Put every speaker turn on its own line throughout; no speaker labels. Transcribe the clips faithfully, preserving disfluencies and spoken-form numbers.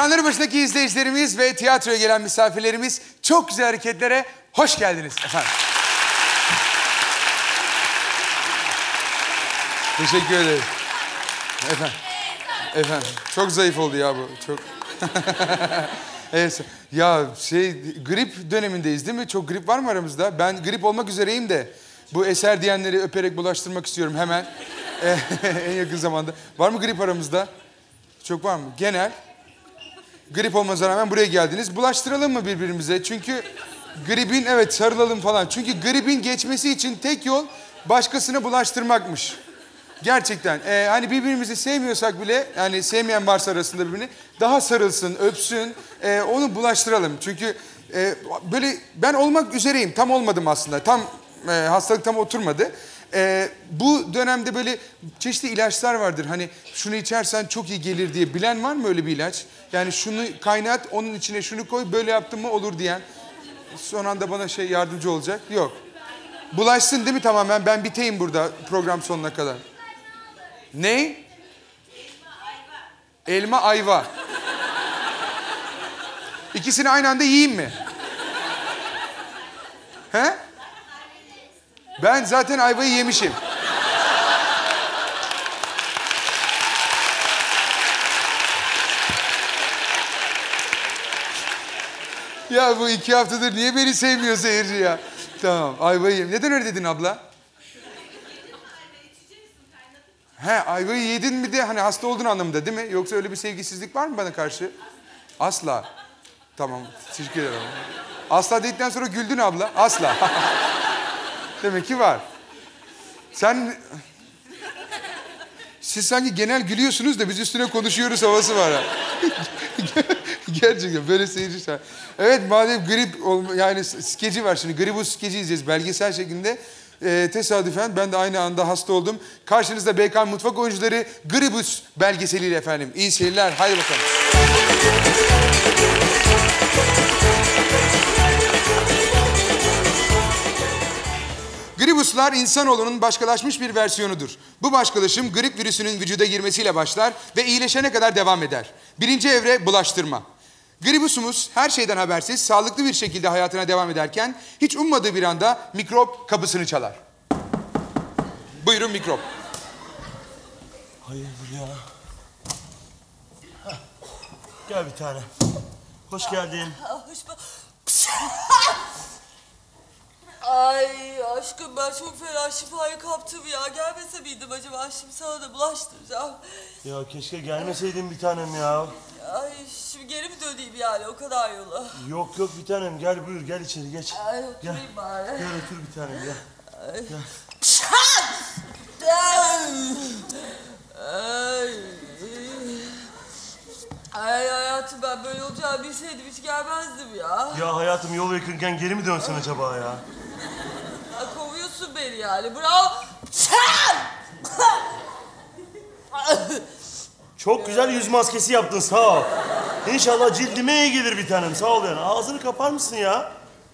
Ekranları başındaki izleyicilerimiz ve tiyatroya gelen misafirlerimiz çok güzel hareketlere hoş geldiniz efendim. Teşekkür ederim. Efendim. Efendim. Çok zayıf oldu ya bu. Çok. Evet. Ya şey grip dönemindeyiz değil mi? Çok grip var mı aramızda? Ben grip olmak üzereyim de bu eser diyenleri öperek bulaştırmak istiyorum hemen. En yakın zamanda. Var mı grip aramızda? Çok var mı? Genel. Grip olmasına rağmen buraya geldiniz. Bulaştıralım mı birbirimize? Çünkü gripin, evet sarılalım falan. Çünkü gripin geçmesi için tek yol başkasına bulaştırmakmış. Gerçekten. Ee, hani birbirimizi sevmiyorsak bile, yani sevmeyen varsa arasında birbirini, daha sarılsın, öpsün, e, onu bulaştıralım. Çünkü e, böyle ben olmak üzereyim. Tam olmadım aslında. Tam e, hastalık tam oturmadı. E, bu dönemde böyle çeşitli ilaçlar vardır. Hani şunu içersen çok iyi gelir diye. Bilen var mı öyle bir ilaç? Yani şunu kaynat, onun içine şunu koy, böyle yaptın mı olur diyen. Son anda bana şey yardımcı olacak. Yok. Bulaşsın değil mi tamamen? Ben biteyim burada program sonuna kadar. Ne? Elma ayva. Elma ayva. İkisini aynı anda yiyeyim mi? He? Ben zaten ayvayı yemişim. Ya bu iki haftadır niye beni sevmiyor seyirci ya? Tamam, ayvayı yiyeyim. Neden öyle dedin abla? He, ayvayı yedin mi de hani hasta olduğun anlamında değil mi? Yoksa öyle bir sevgisizlik var mı bana karşı? Asla. Tamam, teşekkür ederim. Asla dedikten sonra güldün abla. Asla. Demek ki var. Sen... Siz sanki genel gülüyorsunuz da biz üstüne konuşuyoruz havası var ha. Gerçekten böyle seyirci şarkı. Evet madem grip olma, yani skeci var şimdi. Gribus skeci izleyeceğiz belgesel şeklinde. Ee, tesadüfen ben de aynı anda hasta oldum. Karşınızda B K Mutfak Oyuncuları Gribus belgeseliyle efendim. İyi seyirler. Haydi bakalım. Gribuslar insanoğlunun başkalaşmış bir versiyonudur. Bu başkalaşım grip virüsünün vücuda girmesiyle başlar ve iyileşene kadar devam eder. Birinci evre bulaştırma. Gribusumuz her şeyden habersiz, sağlıklı bir şekilde hayatına devam ederken hiç ummadığı bir anda mikrop kapısını çalar. Buyurun mikrop.
Hayırdır ya? Heh. Gel bir tane. Hoş geldin.
Hoş Ay aşkım ben çok fena şifayı kaptım ya. Gelmese miydim acaba? Şimdi sana da bulaştıracağım.
Ya keşke gelmeseydin bir tanem ya.
Ay şimdi geri mi döneyim yani o kadar yolu?
Yok yok bir tanem gel buyur gel içeri geç.
Ay oturayım
gel.
bari.
Gel otur bir tanem gel.
Ay.
Gel.
Ay. Ay hayatım ben böyle olacağını bilseydim hiç gelmezdim ya.
Ya hayatım yol yakınken geri mi dönsen acaba ya?
Ya kovuyorsun beni yani bravo.
Çok güzel yüz maskesi yaptın sağ ol. İnşallah cildime iyi gelir bir tanem sağ ol yani. Ağzını kapar mısın ya?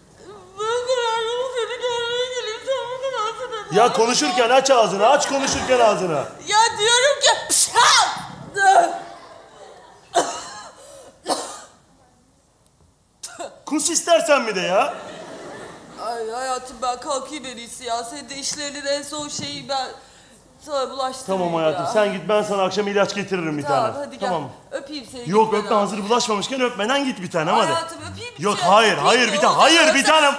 Ya konuşurken aç ağzını, aç konuşurken ağzını.
Ya diyorum ki...
Kus istersen mi de ya?
Ay hayatım ben kalkayım en iyisi ya. Senin de işlerinin en son şeyi ben sana bulaştırayım.
Tamam hayatım
ya.
sen git ben sana akşam ilaç getiririm bir
tamam,
tane.
Hadi gel.
Tamam
Öpeyim seni.
Yok öpme hazır bulaşmamışken öpmeden git bir tane hadi.
Hayatım öpeyim bir
Yok
şey.
hayır
Öpeyim
hayır
mi?
bir tane hayır bir tanem.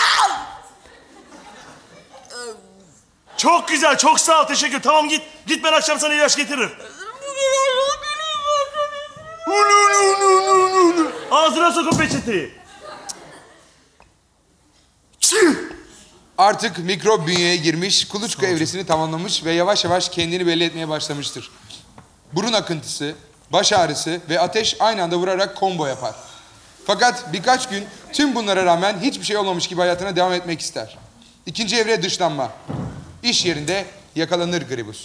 Çok güzel çok sağ ol teşekkür tamam git. Git ben akşam sana ilaç getiririm. Ağzına sok o peçeteyi.
Artık mikrop bünyeye girmiş, kuluçka evresini tamamlamış ve yavaş yavaş kendini belli etmeye başlamıştır. Burun akıntısı, baş ağrısı ve ateş aynı anda vurarak combo yapar. Fakat birkaç gün tüm bunlara rağmen hiçbir şey olmamış gibi hayatına devam etmek ister. İkinci evre dışlanma. İş yerinde yakalanır gribus.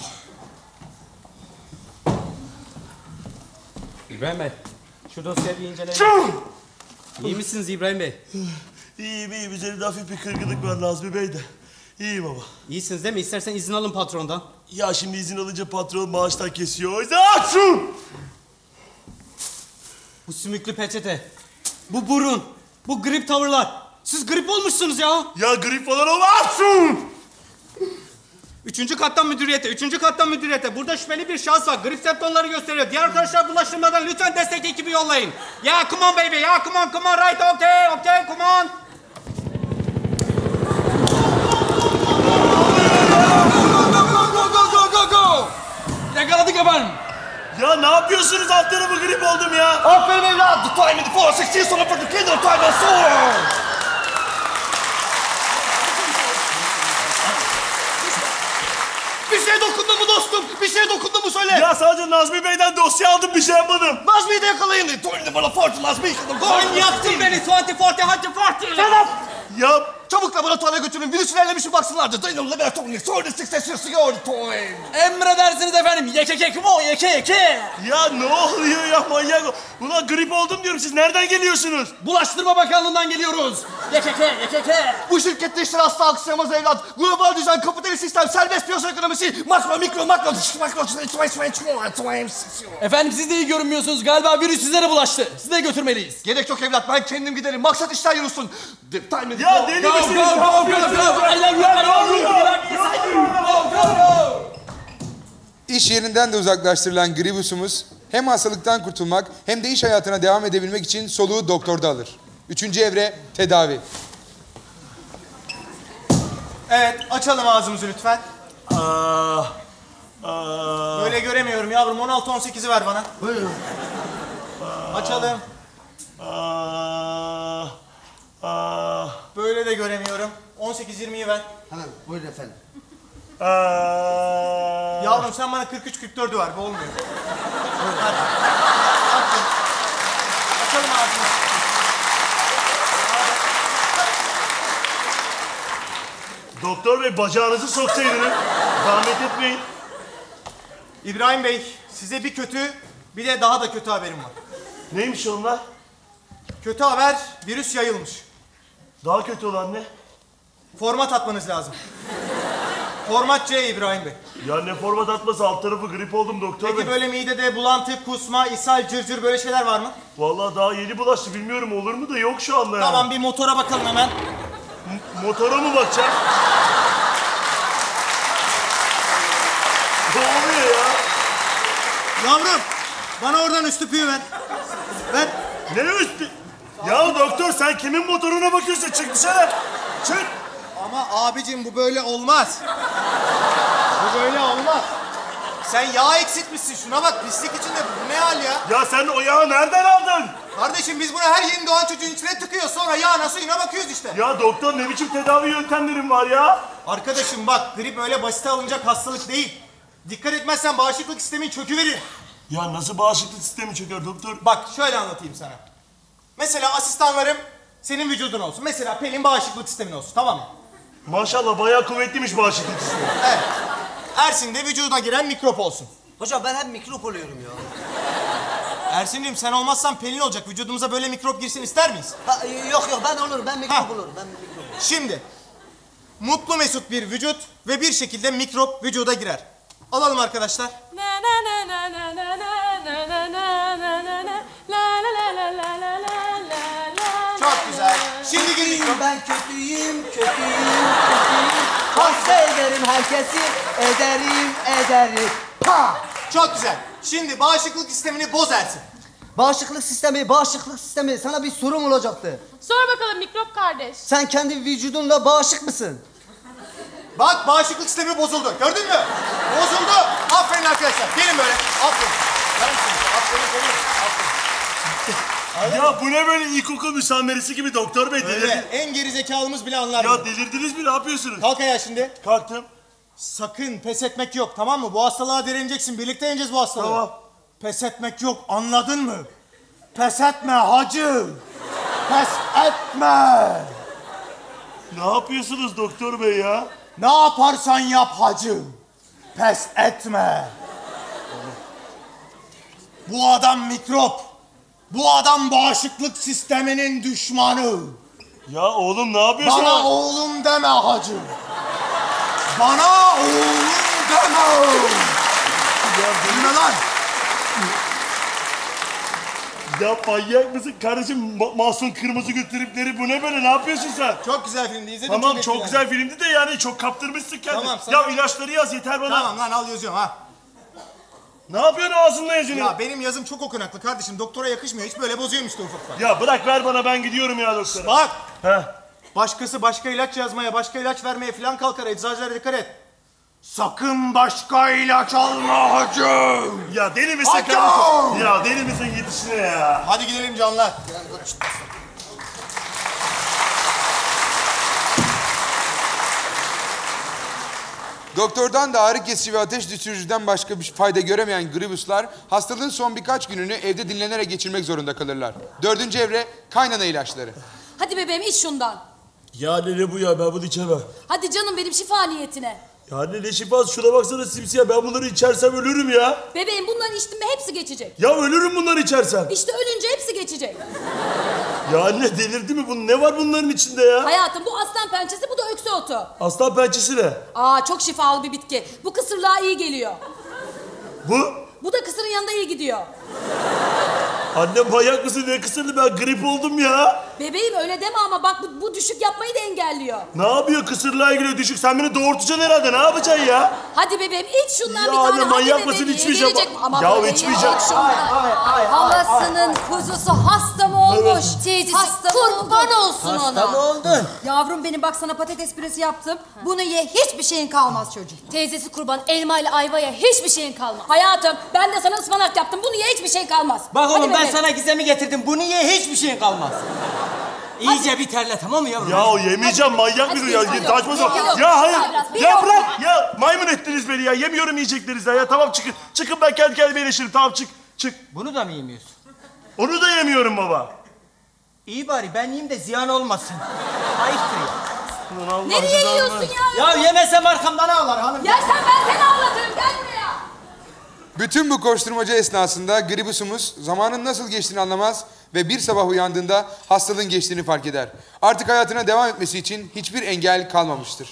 İbrahim Bey, şu dosyayı bir inceleyin. İyi misiniz İbrahim Bey?
İyiyim iyiyim. Üzerimde hafif bir kırgınlık var Nazmi Bey de. İyiyim baba.
İyisiniz değil mi? İstersen izin alın patrondan.
Ya şimdi izin alınca patron maaştan kesiyor. O yüzden aç şu!
Bu sümüklü peçete, bu burun, bu grip tavırlar. Siz grip olmuşsunuz ya.
Ya grip falan olmazsın.
Üçüncü kattan müdüriyete, üçüncü kattan müdüriyete. Burada şüpheli bir şahıs var. Grip semptomları gösteriyor. Diğer arkadaşlar bulaştırmadan lütfen destek ekibi yollayın. Ya come on baby, ya come on, come on, right, okay, okay, come on.
Yakaladık efendim.
Ya ne yapıyorsunuz? Alt tarafı grip oldum ya.
Aferin evlat. The time in the four sixteen sonra for the kingdom time and sword. Bir şey dokundu mu dostum? Bir şey dokundu mu söyle.
Ya sadece Nazmi Bey'den dosya aldım, bir şey yapmadım.
Nazmi'yi de yakalayın. Toyunu bana forty Nazmi'yi yakalayın.
Sen yaktın beni yirmi kırk hadi kırk.
Shut up.
Ya
Çabuk laboratuvara götürün. Virüsünü ellemiş mi baksınlardı. Dayının laboratuvarını. Sonra success your time.
Emredersiniz efendim. Yeke keke mo yeke yeke.
ya ne oluyor ya manyak? Ulan grip oldum diyorum, siz nereden geliyorsunuz?
Bulaştırma Bakanlığı'ndan geliyoruz. Yekeke yekeke.
Bu şirkette işler asla aksayamaz evlat. Global düzen, kapitalist sistem, serbest piyasa ekonomisi, makro, mikro, makro, makro,
Efendim siz de iyi görünmüyorsunuz. Galiba virüs sizlere bulaştı. Sizi de götürmeliyiz.
gerek yok evlat, ben kendim giderim. Maksat işler yürüsün. The time is
Ya deli misiniz?
İş yerinden de uzaklaştırılan gribusumuz hem hastalıktan kurtulmak hem de iş hayatına devam edebilmek için soluğu doktorda alır. Üçüncü evre tedavi.
Evet, açalım ağzımızı lütfen.
Aa, aa,
Böyle göremiyorum yavrum. on altı on sekizi ver bana.
Buyurun.
Açalım.
aa, aa,
Böyle de göremiyorum. on sekiz yirmiyi ver.
Hemen buyurun efendim.
aa.
Yavrum sen bana kırk üç kırk dördü ver. Bu olmuyor. Hadi. Açın. Açalım ağzımızı.
Doktor bey, bacağınızı soksaydınız. Zahmet etmeyin.
İbrahim Bey, size bir kötü, bir de daha da kötü haberim var.
Neymiş onlar?
Kötü haber, virüs yayılmış.
Daha kötü olan ne?
Format atmanız lazım. Format C İbrahim Bey.
Ya ne format atması, alt tarafı grip oldum doktor
Peki
bey.
böyle midede bulantı, kusma, ishal, cırcır böyle şeyler var mı?
Vallahi daha yeni bulaştı, bilmiyorum olur mu da yok şu anda yani.
Tamam bir motora bakalım hemen.
M- motora mı bakacağım? Ne oluyor ya?
Yavrum, bana oradan üstü tüpüğü ver. Ver.
Ne üstü? Ya doktor, sen kimin motoruna bakıyorsun? Çık dışarı. Çık.
Ama abicim bu böyle olmaz. Bu böyle olmaz. Sen yağ eksiltmişsin. Şuna bak pislik içinde. Bu ne hal ya?
Ya sen o yağı nereden aldın?
Kardeşim biz bunu her yeni doğan çocuğun içine tıkıyoruz. Sonra yağına suyuna bakıyoruz işte.
Ya doktor, ne biçim tedavi yöntemlerin var ya?
Arkadaşım bak grip öyle basite alınacak hastalık değil. Dikkat etmezsen bağışıklık sistemin çöküverir.
Ya nasıl bağışıklık sistemi çöker doktor?
Bak şöyle anlatayım sana. Mesela asistanlarım senin vücudun olsun. Mesela Pelin bağışıklık sistemin olsun, tamam mı?
Maşallah bayağı kuvvetliymiş bağışıklık sistemi.
Evet. Ersin de vücuduna giren mikrop olsun.
Hocam ben hep mikrop oluyorum ya.
Ersin'cim sen olmazsan Pelin olacak. Vücudumuza böyle mikrop girsin ister miyiz?
Ha, yok yok ben olurum, ben mikrop
Ha.
olurum. Ben mikrop olurum.
Şimdi mutlu mesut bir vücut ve bir şekilde mikrop vücuda girer. Alalım arkadaşlar. Çok güzel. Şimdi gir mikrop.
Ben kötüyüm, kötüyüm, kötüyüm. Hasta ederim herkesi, ederim, ederim. Pa!
Çok güzel. Şimdi bağışıklık sistemini boz Ersin.
Bağışıklık sistemi, bağışıklık sistemi. Sana bir sorum olacaktı.
Sor bakalım mikrop kardeş.
Sen kendi vücudunla bağışık mısın?
Bak bağışıklık sistemi bozuldu. Gördün mü? Bozuldu. Aferin arkadaşlar. Gelin böyle. Aferin. Aferin. Aferin. Aferin.
Ya bu ne böyle ilkokul müsameresi gibi doktor bey,
Öyle.
delirdin.
En geri zekalımız bile anlar.
Ya
bunu.
delirdiniz mi, ne yapıyorsunuz?
Kalk ayağa şimdi.
Kalktım.
Sakın pes etmek yok, tamam mı? Bu hastalığa direneceksin. Birlikte yeneceğiz bu hastalığı.
Tamam.
Pes etmek yok. Anladın mı? Pes etme hacı. Pes etme.
Ne yapıyorsunuz doktor bey ya?
Ne yaparsan yap hacı. Pes etme. Bu adam mikrop. Bu adam bağışıklık sisteminin düşmanı.
Ya oğlum ne yapıyorsun?
Bana oğlum deme hacı. Bana oğlum deme.
Ya
Bilme lan.
Ya manyak mısın kardeşim? Ma Mahsun Kırmızı Gül tripleri bu ne böyle? Ne yapıyorsun sen?
Çok güzel filmdi. İzledim.
Tamam çok güzel filmdi de yani çok kaptırmışsın kendini.
Tamam, sana-
Ya ilaçları yaz yeter bana.
Tamam lan al yazıyorum ha.
Ne yapıyorsun ağzınla yazını?
Ya benim yazım çok okunaklı kardeşim. Doktora yakışmıyor. Hiç böyle bozuyorum işte ufak ufak.
Ya bırak ver bana ben gidiyorum ya doktora.
Bak.
Heh.
Başkası başka ilaç yazmaya, başka ilaç vermeye falan kalkar. Eczacılara dikkat et. Sakın başka ilaç alma hacı.
Ya deli misin
Hacı!
kardeşim? Ya deli misin yetişine ya?
Hadi gidelim canlar.
Doktordan da ağrı kesici ve ateş düşürücüden başka bir fayda göremeyen gribuslar hastalığın son birkaç gününü evde dinlenerek geçirmek zorunda kalırlar. Dördüncü evre kaynana ilaçları.
Hadi bebeğim iç şundan.
Ya ne bu ya ben bunu içemem.
Hadi canım benim şifa niyetine.
Ya ne şifası şuna baksana simsiyah ben bunları içersem ölürüm ya.
Bebeğim bunları içtim mi hepsi geçecek.
Ya ölürüm bunları içersem.
İşte ölünce hepsi geçecek.
Ya anne delirdi mi bu? Ne var bunların içinde ya?
Hayatım bu aslan pençesi bu da öksü otu.
Aslan pençesi ne?
Aa çok şifalı bir bitki. Bu kısırlığa iyi geliyor.
Bu?
Bu da kısırın yanında iyi gidiyor.
Anne manyak mısın ne kısırdı ben grip oldum ya.
Bebeğim öyle deme ama bak bu, bu düşük yapmayı da engelliyor.
Ne yapıyor kısırlığa ilgili düşük? Sen beni doğurtacaksın herhalde ne yapacaksın ya?
Hadi bebeğim iç şundan
Ya
bir tane.
anne,
Hadi
manyak
bebeğim,
mısın?
iyi
İçmeyeceğim.
gelecek. Ama
Ya
bebeğim,
içmeyeceğim.
iç şundan.
Halasının kuzusu hasta mı olmuş?
Teyzesi
Hasta mı
kurban
oldu?
olsun ona.
Hasta mı oldun? Yavrum benim bak sana patates püresi yaptım. Bunu ye hiçbir şeyin kalmaz çocuk.
Teyzesi kurban elma ile ayvaya hiçbir şeyin kalmaz. Hayatım ben de sana ıspanak yaptım. Bunu ye hiçbir şeyin kalmaz.
Bak
Hadi
oğlum ben
bebeğim.
sana gizemi getirdim. Bunu ye hiçbir şeyin kalmaz. İyice bir terle tamam mı yavrum?
Ya o yemeyeceğim manyak
Hadi
mısın ya?
yok,
Saçma
yok,
sapan.
yok.
Ya hayır.
Biraz, bir
Ya
yok.
bırak. Ya maymun ettiniz beni ya. Yemiyorum yiyeceklerinizden ya. Tamam çıkın. Çıkın ben kendi kendime iyileşirim. Tamam çık. Çık.
Bunu da mı yemiyorsun?
Onu da yemiyorum baba.
İyi bari ben yiyeyim de ziyan olmasın. Ayıptır ya.
Ulan Allah
Nereye
cezanı
yiyorsun
versin.
ya?
Ya yemesem arkamdan ağlar hanım.
Yersen ben seni ağlatırım. Gel buraya.
Bütün bu koşturmaca esnasında gribusumuz zamanın nasıl geçtiğini anlamaz ve bir sabah uyandığında hastalığın geçtiğini fark eder. Artık hayatına devam etmesi için hiçbir engel kalmamıştır.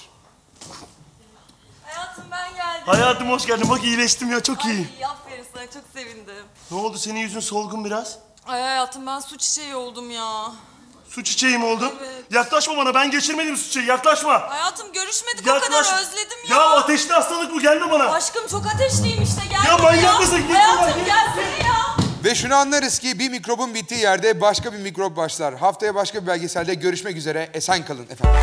Hayatım ben geldim.
Hayatım hoş geldin. Bak iyileştim ya. Çok iyi.
Ay, aferin sana çok sevindim.
Ne oldu? Senin yüzün solgun biraz.
Ay hayatım ben su çiçeği oldum ya.
Su çiçeği mi oldun?
Evet.
Yaklaşma bana. Ben geçirmedim su çiçeği. Yaklaşma.
Hayatım görüşmedik
Yaklaş.
o kadar özledim ya.
Ya ateşli hastalık bu. Gelme bana.
Aşkım çok ateşliyim işte gel
Ya
buraya.
manyak mısın? Git
Hayatım
buradan, git.
gelsene ya.
Ve şunu anlarız ki bir mikrobun bittiği yerde başka bir mikrop başlar. Haftaya başka bir belgeselde görüşmek üzere. Esen kalın efendim.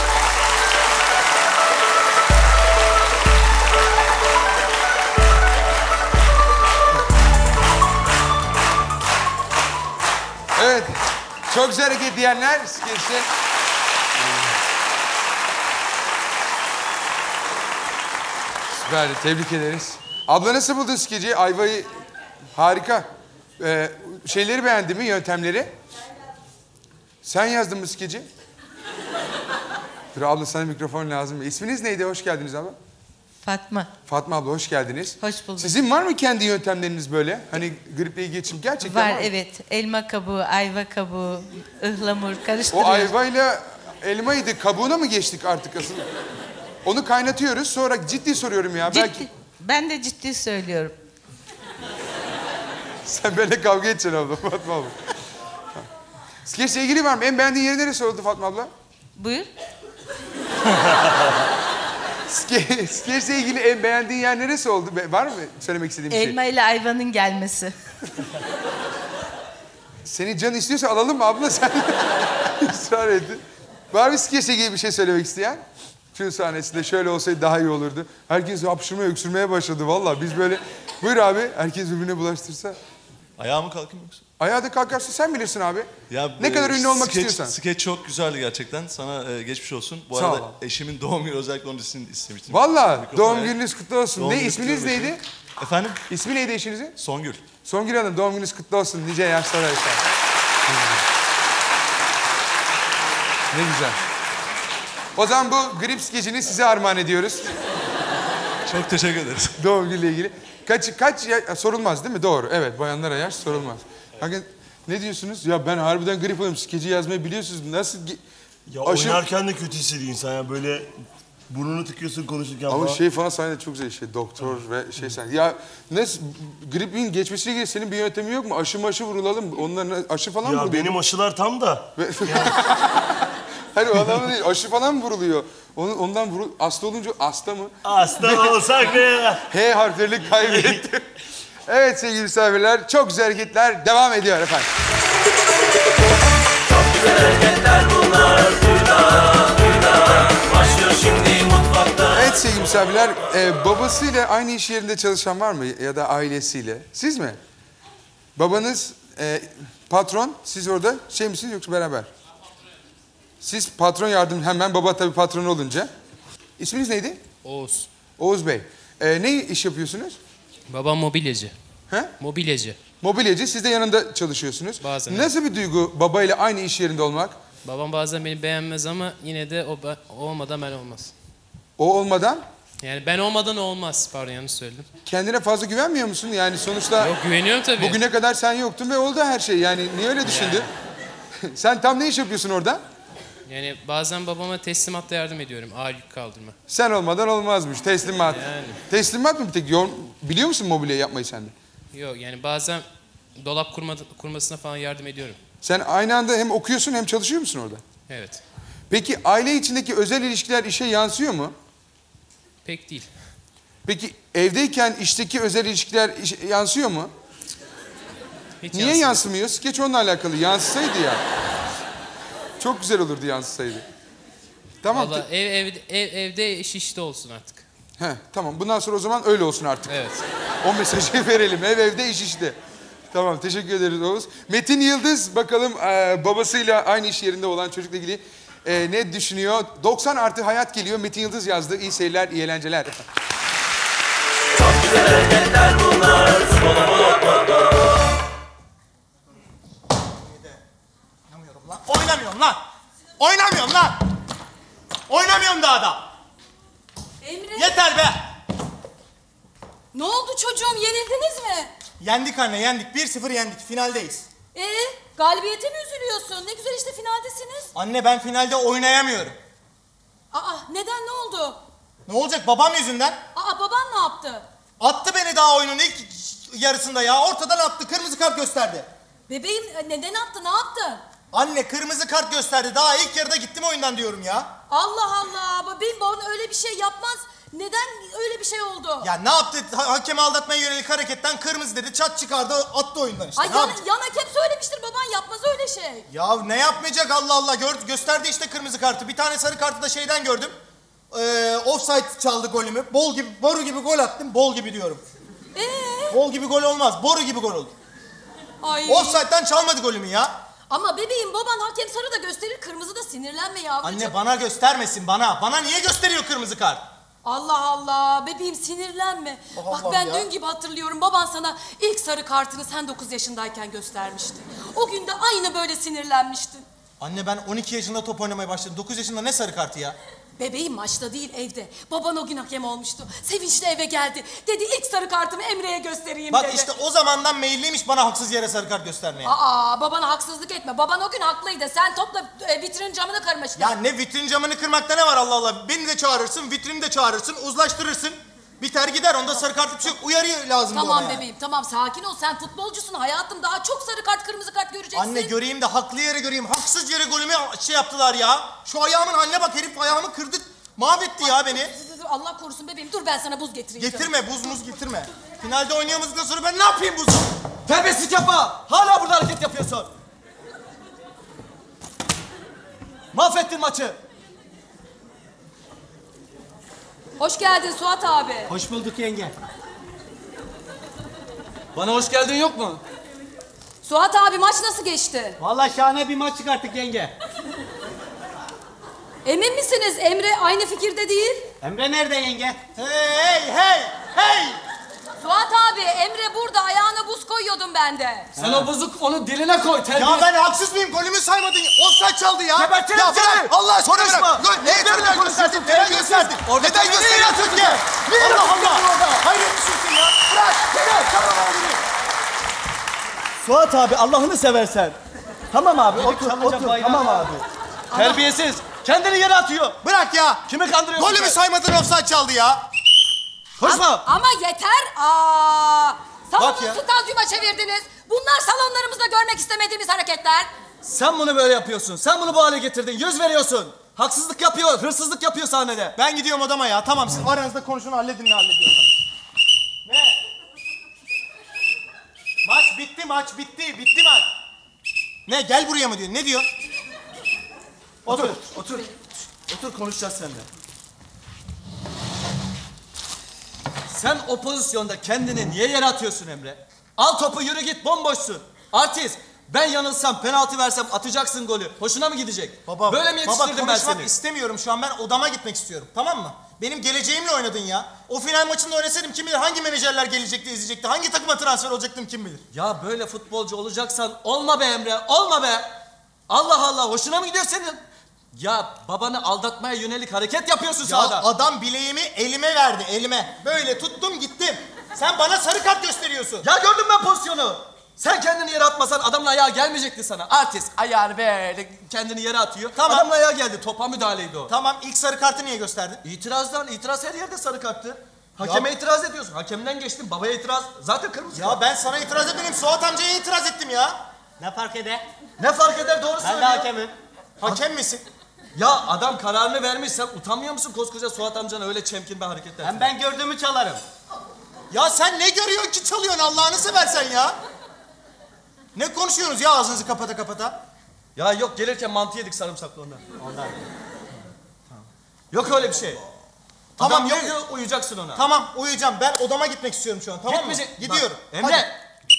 Evet. Çok güzel hareket diyenler skeçte. Süper. Tebrik ederiz. Abla nasıl buldun skeci? Ayvayı harika. Ee, şeyleri beğendin mi? Yöntemleri? Sen yazdın mı skeci? Dur abla sana mikrofon lazım. İsminiz neydi? Hoş geldiniz abla.
Fatma.
Fatma abla hoş geldiniz.
Hoş bulduk.
Sizin var mı kendi yöntemleriniz böyle? Hani griple ilgili için gerçekten
Var
var mı?
evet. Elma kabuğu, ayva kabuğu, ıhlamur karıştırıyoruz.
O ayvayla elmaydı. Kabuğuna mı geçtik artık asıl? Onu kaynatıyoruz. Sonra ciddi soruyorum ya.
Ciddi.
Belki
Ben de ciddi söylüyorum.
sen böyle kavga edeceksin abla Fatma abla. Skeçle ilgili var mı? En beğendiğin yeri neresi oldu Fatma abla?
Buyur.
Ske, skeçle ilgili en beğendiğin yer neresi oldu? Be- Var mı söylemek istediğin bir şey?
Elma ile ayvanın gelmesi.
Senin canın istiyorsa alalım mı abla sen? Israr ettin. Var mı skeçle ilgili bir şey söylemek isteyen? Şu sahnesinde şöyle olsaydı daha iyi olurdu. Herkes hapşırmaya, öksürmeye başladı vallahi. Biz böyle... Buyur abi, herkes birbirine bulaştırsa.
Ayağa mı kalkayım yoksa?
Ayağa da kalkarsın, sen bilirsin abi.
Ya,
ne
e,
kadar ünlü olmak
skeç,
istiyorsan.
Skeç çok güzeldi gerçekten. Sana e, geçmiş olsun. Bu
Sağ
arada
ol.
eşimin doğum günü özellikle onun için istemiştim.
Vallahi
Mikrofon
doğum
evet.
gününüz kutlu olsun.
Doğum
Ne
günü
isminiz
kutluyorum
neydi?
eşim. Efendim?
İsmi neydi eşinizin?
Songül.
Songül Hanım doğum gününüz kutlu olsun. Nice yaşlara yaşlar. Ne güzel. O zaman bu grip skecini size armağan ediyoruz.
Çok teşekkür ederiz.
Doğum günüyle ilgili. Kaç, kaç ya, sorulmaz değil mi? Doğru. Evet, bayanlara yaş sorulmaz. Bakın ne diyorsunuz? Ya ben harbiden grip oldum. Skeci yazmayı biliyorsunuz. Nasıl... ge-
Ya
Aşı-
oynarken de kötü hissediyor insan ya böyle Burnunu tıkıyorsun konuşurken
Ama
falan.
şey falan sahnede çok güzel şey. Doktor ve şey sen. Ya nasıl gripin geçmesiyle ilgili senin bir yöntemin yok mu? Aşı maşı vurulalım. Onların aşı falan mı
Ya
vuruluyor?
benim aşılar tam da.
Hayır o adamın değil. Aşı falan mı vuruluyor? Onun, ondan vurul... Hasta olunca hasta mı?
Hasta olsak ne?
H harflerini kaybetti. Evet sevgili misafirler. Çok güzel hareketler devam ediyor efendim.
Çok güzel hareketler bunlar. Burada, burada. Başlıyor şimdi mutfakta.
Evet sevgili misafirler. E, babasıyla aynı iş yerinde çalışan var mı? Ya da ailesiyle. Siz mi? Babanız e, patron. Siz orada şey misiniz yoksa beraber? Siz patron yardım hemen baba tabii patron olunca. İsminiz neydi?
Oğuz.
Oğuz Bey. Ee, ne iş yapıyorsunuz?
Babam mobilyacı.
He?
Mobilyacı.
Mobilyacı. Siz de yanında çalışıyorsunuz.
Bazen.
Nasıl bir duygu babayla aynı iş yerinde olmak?
Babam bazen beni beğenmez ama yine de o, o olmadan ben olmaz.
O olmadan?
Yani ben olmadan o olmaz. Pardon yanlış söyledim.
Kendine fazla güvenmiyor musun? Yani sonuçta...
Yok güveniyorum tabii.
Bugüne kadar sen yoktun ve oldu her şey. Yani niye öyle düşündün? Yani. Sen tam ne iş yapıyorsun orada?
Yani bazen babama teslimatta yardım ediyorum. Ağır yük kaldırma.
Sen olmadan olmazmış. Teslimat.
Yani.
Teslimat mı bir tek? Biliyor musun mobilya yapmayı sen de?
Yok yani bazen dolap kurma, kurmasına falan yardım ediyorum.
Sen aynı anda hem okuyorsun hem çalışıyor musun orada?
Evet.
Peki aile içindeki özel ilişkiler işe yansıyor mu?
Pek değil.
Peki evdeyken işteki özel ilişkiler iş, yansıyor mu?
Hiç
Niye
yansımıyor.
yansımıyor? Skeç onunla alakalı. Yansısaydı ya. Çok güzel olurdu yansısaydı. Tamam.
Vallahi ev, ev, ev, evde iş işte olsun artık.
He, tamam. Bundan sonra o zaman öyle olsun artık.
Evet.
O mesajı verelim. Ev evde iş işte. Tamam. Teşekkür ederiz Oğuz. Metin Yıldız bakalım e, babasıyla aynı iş yerinde olan çocukla ilgili e, ne düşünüyor? doksan artı hayat geliyor. Metin Yıldız yazdı. İyi seyirler, iyi eğlenceler.
Çok güzel hareketler bunlar.
Oynamıyorum lan. Oynamıyorum lan. Oynamıyorum daha da.
Emre.
Yeter be.
Ne oldu çocuğum, yenildiniz mi?
Yendik anne yendik. bir sıfır yendik. Finaldeyiz.
Ee, galibiyete mi üzülüyorsun? Ne güzel işte finaldesiniz.
Anne ben finalde oynayamıyorum.
Aa, neden, ne oldu?
Ne olacak babam yüzünden?
Aa, baban ne yaptı?
Attı beni daha oyunun ilk yarısında ya. Ortadan attı. Kırmızı kart gösterdi.
Bebeğim neden attı, ne yaptın?
Anne kırmızı kart gösterdi. Daha ilk yarıda gittim oyundan diyorum ya.
Allah Allah, bebeğim baban öyle bir şey yapmaz. Neden öyle bir şey oldu?
Ya ne yaptı? Ha- hakemi aldatmaya yönelik hareketten kırmızı dedi. Çat çıkardı attı oyundan işte.
Ay
Ne
yan,
yapacak?
yan hakem söylemiştir, baban yapmaz öyle şey.
Ya ne yapmayacak Allah Allah. Gör, gösterdi işte kırmızı kartı. Bir tane sarı kartı da şeyden gördüm. Ee, offside çaldı golümü. Bol gibi, boru gibi gol attım. Bol gibi diyorum.
Ee?
Bol gibi gol olmaz. Boru gibi gol oldu.
Ay.
Offside'den çalmadı golümü ya.
Ama bebeğim baban hakem sarı da gösterir, kırmızı da, sinirlenme yavrucuğum.
Anne bana göstermesin bana. Bana niye gösteriyor kırmızı kart?
Allah Allah, bebeğim sinirlenme.
Allah
Bak
Allah
ben
ya.
dün gibi hatırlıyorum, baban sana ilk sarı kartını sen dokuz yaşındayken göstermişti. O gün de aynı böyle sinirlenmiştin.
Anne ben on iki yaşında top oynamaya başladım. dokuz yaşında ne sarı kartı ya?
Bebeğim maçta değil, evde. Baban o gün hakem olmuştu. Sevinçli eve geldi. Dedi ilk sarı kartımı Emre'ye göstereyim
Bak
dedi.
işte o zamandan meyilliymiş bana haksız yere sarı kart göstermeye.
Aa, babana haksızlık etme. Baban o gün haklıydı. Sen topla e, vitrin camını kırmıştın.
Ya ne vitrin camını kırmakta ne var Allah Allah? Beni de çağırırsın, vitrini de çağırırsın, uzlaştırırsın. Biter gider. Onda sarı kart bir şey yok. Uyarı lazım
Tamam
ona yani.
bebeğim, tamam sakin ol. Sen futbolcusun hayatım. Daha çok sarı kart, kırmızı kart göreceksin.
Anne göreyim de haklı yere göreyim. Haksız yere golümü şey yaptılar ya. Şu ayağımın haline bak, herif ayağımı kırdı. Mahvetti ya beni.
Allah korusun bebeğim. Dur ben sana buz getireyim.
Getirme, buz muz getirme. Finalde oynayamazdıktan sonra ben ne yapayım buzu?
Terbiyesizlik yapma. Hala burada hareket yapıyorsun. Mahvettin maçı.
Hoş geldin Suat abi.
Hoş bulduk yenge. Bana hoş geldin yok mu?
Suat abi maç nasıl geçti?
Vallahi şahane bir maç çıkarttık yenge.
Emin misiniz? Emre aynı fikirde değil.
Emre nerede yenge?
Hey hey hey!
Suat abi, Emre burada. Ayağına buz koyuyordum ben de.
Sen o bozuk onu diline koy. Terbiye.
Ya ben haksız mıyım? Golümü saymadın. Offside çaldı ya.
Gebertirim
ya
seni.
bırak. Allah aşkına
Konuşma.
bırak. Dur, neye neden gösterdin? Neden gösterdin? Neden gösterdin ki? Allah Allah. Hayret bir şeysin ya. Bırak. Bırak. Tamam abi.
Suat abi Allah'ını seversen. Tamam abi otur otur. Tamam abi. Terbiyesiz.
Kendini yere atıyor. Bırak ya. Kimi kandırıyorsun? Golü mü saymadın, offside çaldı ya. Konuşma.
Ama yeter. Aa,
Bak
salonu
ya.
stadyuma çevirdiniz. Bunlar salonlarımızda görmek istemediğimiz hareketler.
Sen bunu böyle yapıyorsun. Sen bunu bu hale getirdin. Yüz veriyorsun. Haksızlık yapıyor, hırsızlık yapıyor sahnede. Ben gidiyorum odama ya. Tamam, siz aranızda konuşun, halledin ne hallediyorsanız. Ne? Maç bitti, maç bitti, bitti maç. Ne, gel buraya mı diyor? Ne diyor? Otur, otur. Otur, konuşacağız seninle. Sen o pozisyonda kendini niye yere atıyorsun Emre? Al topu, yürü git, bomboşsun. Artist. Ben yanılsam, penaltı versem atacaksın golü. Hoşuna mı gidecek? Baba, böyle mi yetiştirdim baba, ben seni? Baba, istemiyorum şu an. Ben odama gitmek istiyorum. Tamam mı? Benim geleceğimle oynadın ya. O final maçında oynasaydım kim bilir hangi menajerler gelecekti, izleyecekti. Hangi takıma transfer olacaktım kim bilir. Ya böyle futbolcu olacaksan olma be Emre. Olma be. Allah Allah. Hoşuna mı gidiyor senin? Ya babanı aldatmaya yönelik hareket yapıyorsun ya sahada. Adam bileğimi elime verdi, elime. Böyle tuttum gittim. Sen bana sarı kart gösteriyorsun. Ya gördüm ben pozisyonu. Sen kendini yere atmasan adamın ayağı gelmeyecekti sana. Artist ayağını böyle kendini yere atıyor. Tamam. Adamın ayağı geldi. Topa müdahaleydi o. Tamam. İlk sarı kartı niye gösterdin? İtirazdan. İtiraz her yerde sarı karttı. Hakeme ya, itiraz ediyorsun. Hakemden geçtin. Babaya itiraz. Zaten kırmızı. Ya kart. Ben sana itiraz etmedim. Suat amcaya itiraz ettim ya. Ne fark eder? Ne fark eder? Doğru söylüyor. Ben de hakemim. Hakem misin? Ya adam kararını vermiş. Sen utanmıyor musun koskoca Suat amcana öyle çemkin bir hareketler? Hem ben gördüğümü çalarım. Ya sen ne görüyorsun ki çalıyorsun Allah'ını seversen ya? Ne konuşuyorsunuz ya ağzınızı kapata kapata? Ya yok, gelirken mantı yedik sarımsaklı ondan. Ondan. Tamam. Yok öyle bir şey. Tamam, yok, yok uyuyacaksın ona. Tamam, uyuyacağım. Ben odama gitmek istiyorum şu an. Tamam mı? Gidiyorum. Bak, Emre. Hadi.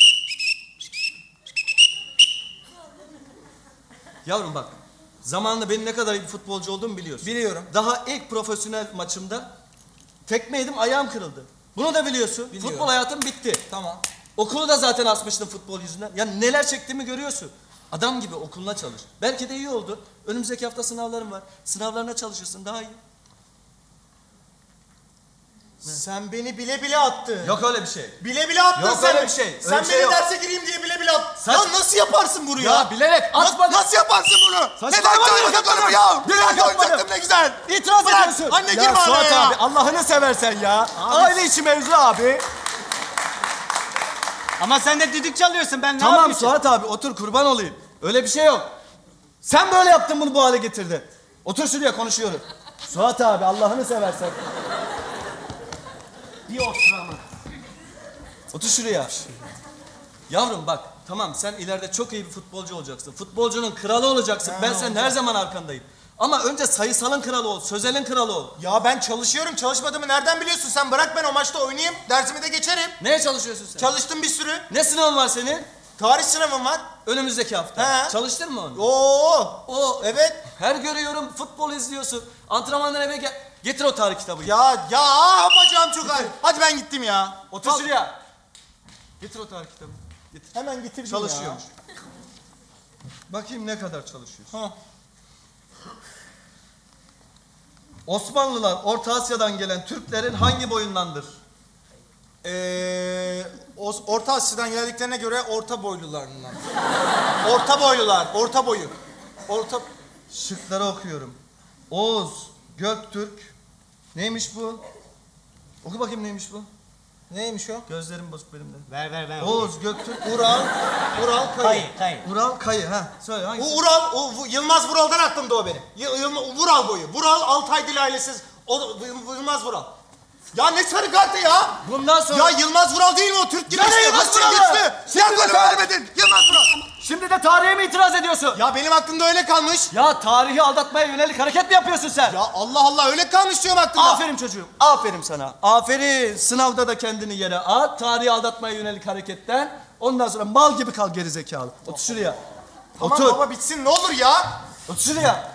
Yavrum bak. Zamanında benim ne kadar iyi bir futbolcu olduğumu biliyorsun. Biliyorum. Daha ilk profesyonel maçımda tekme yedim, ayağım kırıldı. Bunu da biliyorsun. Biliyorum. Futbol hayatım bitti. Tamam. Okulu da zaten asmıştım futbol yüzünden. Ya neler çektiğimi görüyorsun. Adam gibi okuluna çalış. Belki de iyi oldu. Önümüzdeki hafta sınavlarım var. Sınavlarına çalışırsın, daha iyi. Ne? Sen beni bile bile attın. Yok öyle bir şey. Bile bile attın. Yok sen. Öyle bir şey. Öyle sen bir şey beni yok. Derse gireyim diye bile bile attın. Saç... Ya nasıl yaparsın bunu ya? Ya bilerek atma. Na, nasıl yaparsın bunu? Neden koymadın ya? Bilerek oynayacaktım ne güzel. İtiraz Bırak. ediyorsun. Anne girme araya ya. Abi, Allah'ını seversen ya. Abi. Aile içi mevzu abi. Ama sen de düdük çalıyorsun, ben ne tamam, yapayım? Tamam Suat abi, otur kurban olayım. Öyle bir şey yok. Sen böyle yaptın, bunu bu hale getirdin. Otur şuraya, konuşuyoruz. Suat abi, Allah'ını seversen. Bir otur ama. Otur şuraya. Yavrum bak, tamam sen ileride çok iyi bir futbolcu olacaksın. Futbolcunun kralı olacaksın. Ha, ben senin her zaman arkandayım. Ama önce sayısalın kralı ol, sözelin kralı ol. Ya ben çalışıyorum, çalışmadığımı nereden biliyorsun? Sen bırak ben o maçta oynayayım, dersimi de geçerim. Neye çalışıyorsun sen? Çalıştım bir sürü. Ne sınavın var senin? Tarih sınavım var. Önümüzdeki hafta. He. Çalıştın mı onu? Oo. O. Evet. Her görüyorum, futbol izliyorsun. Antrenmandan eve gel. Getir o tarih kitabı. Ya ya bacağım çok ağrıyor. Hadi ben gittim ya. Otur şuraya. Getir o tarih kitabı. Getir. Hemen getir. Çalışıyormuş. Bakayım ne kadar çalışıyorsun. Ha. Osmanlılar Orta Asya'dan gelen Türklerin hangi boyundandır? Ee, Orta Asya'dan geldiklerine göre orta boylularından. Orta boylular, orta boyu. Orta... Şıkları okuyorum. Oğuz, Göktürk. Neymiş bu? Oku bakayım neymiş bu? Neymiş o? Gözlerim bozuk benim de. Ver ver ver. Oğuz, Göktürk, Ural, Ural Kayı. Kayı, Kayı. Ural Kayı, ha. Söyle hangisi? O Ural, o Yılmaz Vural'dan aklımda o benim. Y Vural boyu. Vural, Altay Dil ailesi. O Yılmaz Vural. Ya ne sarı kartı ya? Bundan sonra... Ya Yılmaz Vural değil mi o? Türk gibi işte. Yılmaz Vural. Sen golü vermedin. Yılmaz Vural. Şimdi de tarihe mi itiraz ediyorsun? Ya benim aklımda öyle kalmış. Ya tarihi aldatmaya yönelik hareket mi yapıyorsun sen? Ya Allah Allah öyle kalmış diyorum aklımda. Aferin çocuğum. Aferin sana. Aferin. Sınavda da kendini yere at. Tarihi aldatmaya yönelik hareketten. Ondan sonra mal gibi kal gerizekalı. Otur şuraya. Tamam Otur. Baba bitsin ne olur ya. Otur şuraya.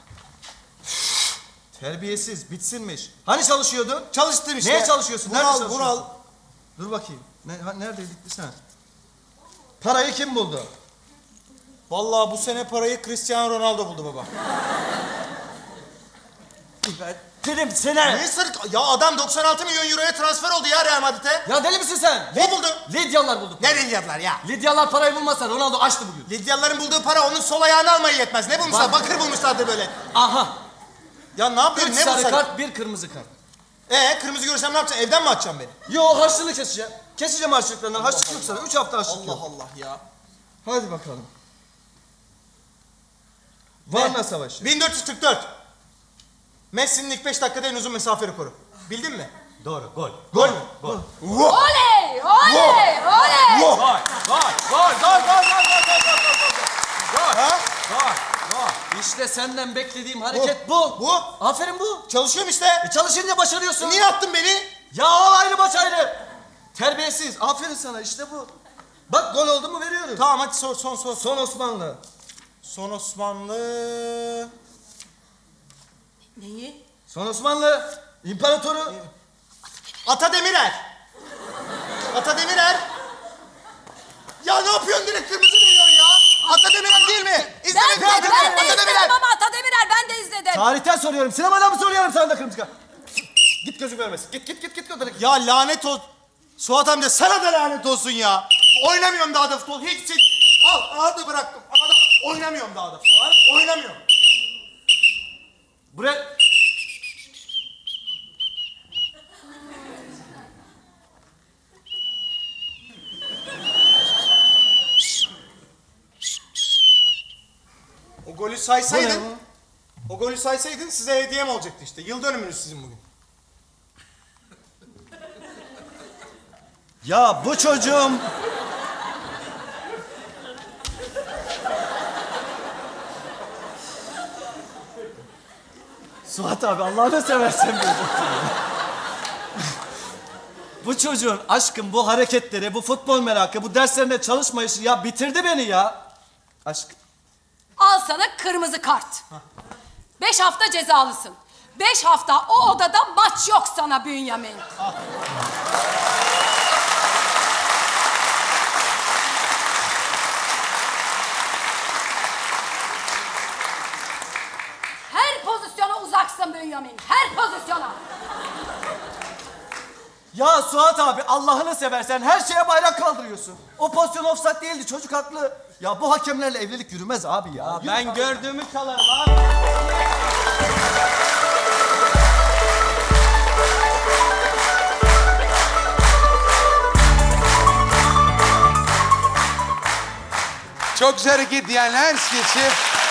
Terbiyesiz bitsinmiş. Hani çalışıyordun? Çalıştın işte. Neye çalışıyorsun? Vural, Nerede çalışıyorsun? Vural. Dur bakayım. Ne, ha, neredeydik biz ha? Parayı kim buldu? Vallahi bu sene parayı Cristiano Ronaldo buldu baba. Film sene.
Ne sırık? Ya adam doksan altı milyon euroya transfer oldu ya Real Madrid'e.
Ya deli misin sen?
Ne buldu?
Lidyalılar bulduk.
Ne Lidyalılar ya?
Lidyalılar parayı bulmasa Ronaldo açtı bugün.
Lidyalıların bulduğu para onun sol ayağını almaya yetmez. Ne bulmuşlar?
Bak.
Bakır bulmuşlardı böyle.
Aha.
Ya ne yapıyorsun?
Üç
Ne
sarı
bulmuşlar?
kart, bir kırmızı kart.
Ee kırmızı görsem ne yapacaksın? Evden mi atacaksın beni?
Yo harçlığını keseceğim. Keseceğim harçlıklarından. Harçlık yok sana. Üç hafta harçlık yok.
Allah Allah ya.
Hadi bakalım. Varna Savaşı.
bin dört yüz kırk dört. Messi'nin ilk beş dakikada en uzun mesafe rekoru. Bildin mi?
Doğru. Gol.
Gol mü?
Gol.
Oley! Oley! Oley!
Gol. Gol. Gol. Gol. Gol. Gol. Gol. Gol. Gol. Gol. Gol.
Ha?
Gol. Gol. İşte senden beklediğim hareket bu.
Bu.
Aferin bu.
Çalışıyorum işte.
E çalışınca başarıyorsun.
Niye attın beni?
Ya o ayrı maç ayrı. Terbiyesiz. Aferin sana işte bu. Bak gol oldu mu veriyoruz.
Tamam hadi sor son sor.
Son Osmanlı.
Son Osmanlı.
Neyi?
Son Osmanlı. İmparatoru.
Ata Demirer. Ata Demirer. Ya ne yapıyorsun direkt kırmızı veriyorsun ya? Ata Demirer değil mi?
Ben,
İzlemedim.
ben,
Ata
ben de
Ata
izledim
Demirer.
ama Ata Demirer ben de izledim.
Tarihten soruyorum. Sinemadan mı soruyorum sana da kırmızı kart? Git gözüm görmesin. Git git git git. git.
Ya lanet ol. Suat amca sana da lanet olsun ya. Oynamıyorum daha da futbol. Hiç şey. Al adı bıraktım. Ağda oynamıyorum daha da futbol. Oynamıyorum.
Buraya...
O golü saysaydın. O golü saysaydın size hediyem olacaktı işte. Yıl dönümünüz sizin bugün.
Ya bu çocuğum... Suat abi Allah'ını seversen bir Bu çocuğun aşkım bu hareketleri, bu futbol merakı, bu derslerinde çalışmayışı ya bitirdi beni ya. Aşkım.
Al sana kırmızı kart. Beş hafta cezalısın. Beş hafta o odada maç yok sana Bünyamin. Her pozisyona uzaksın Bünyamin. Her pozisyona.
Ya Suat abi Allah'ını seversen her şeye bayrak kaldırıyorsun. O pozisyon offside değildi çocuk haklı. Ya bu hakemlerle evlilik yürümez abi ya.
Ben gördüğümü çalarım abi.
Çok güzel hareket diyenler skeçi.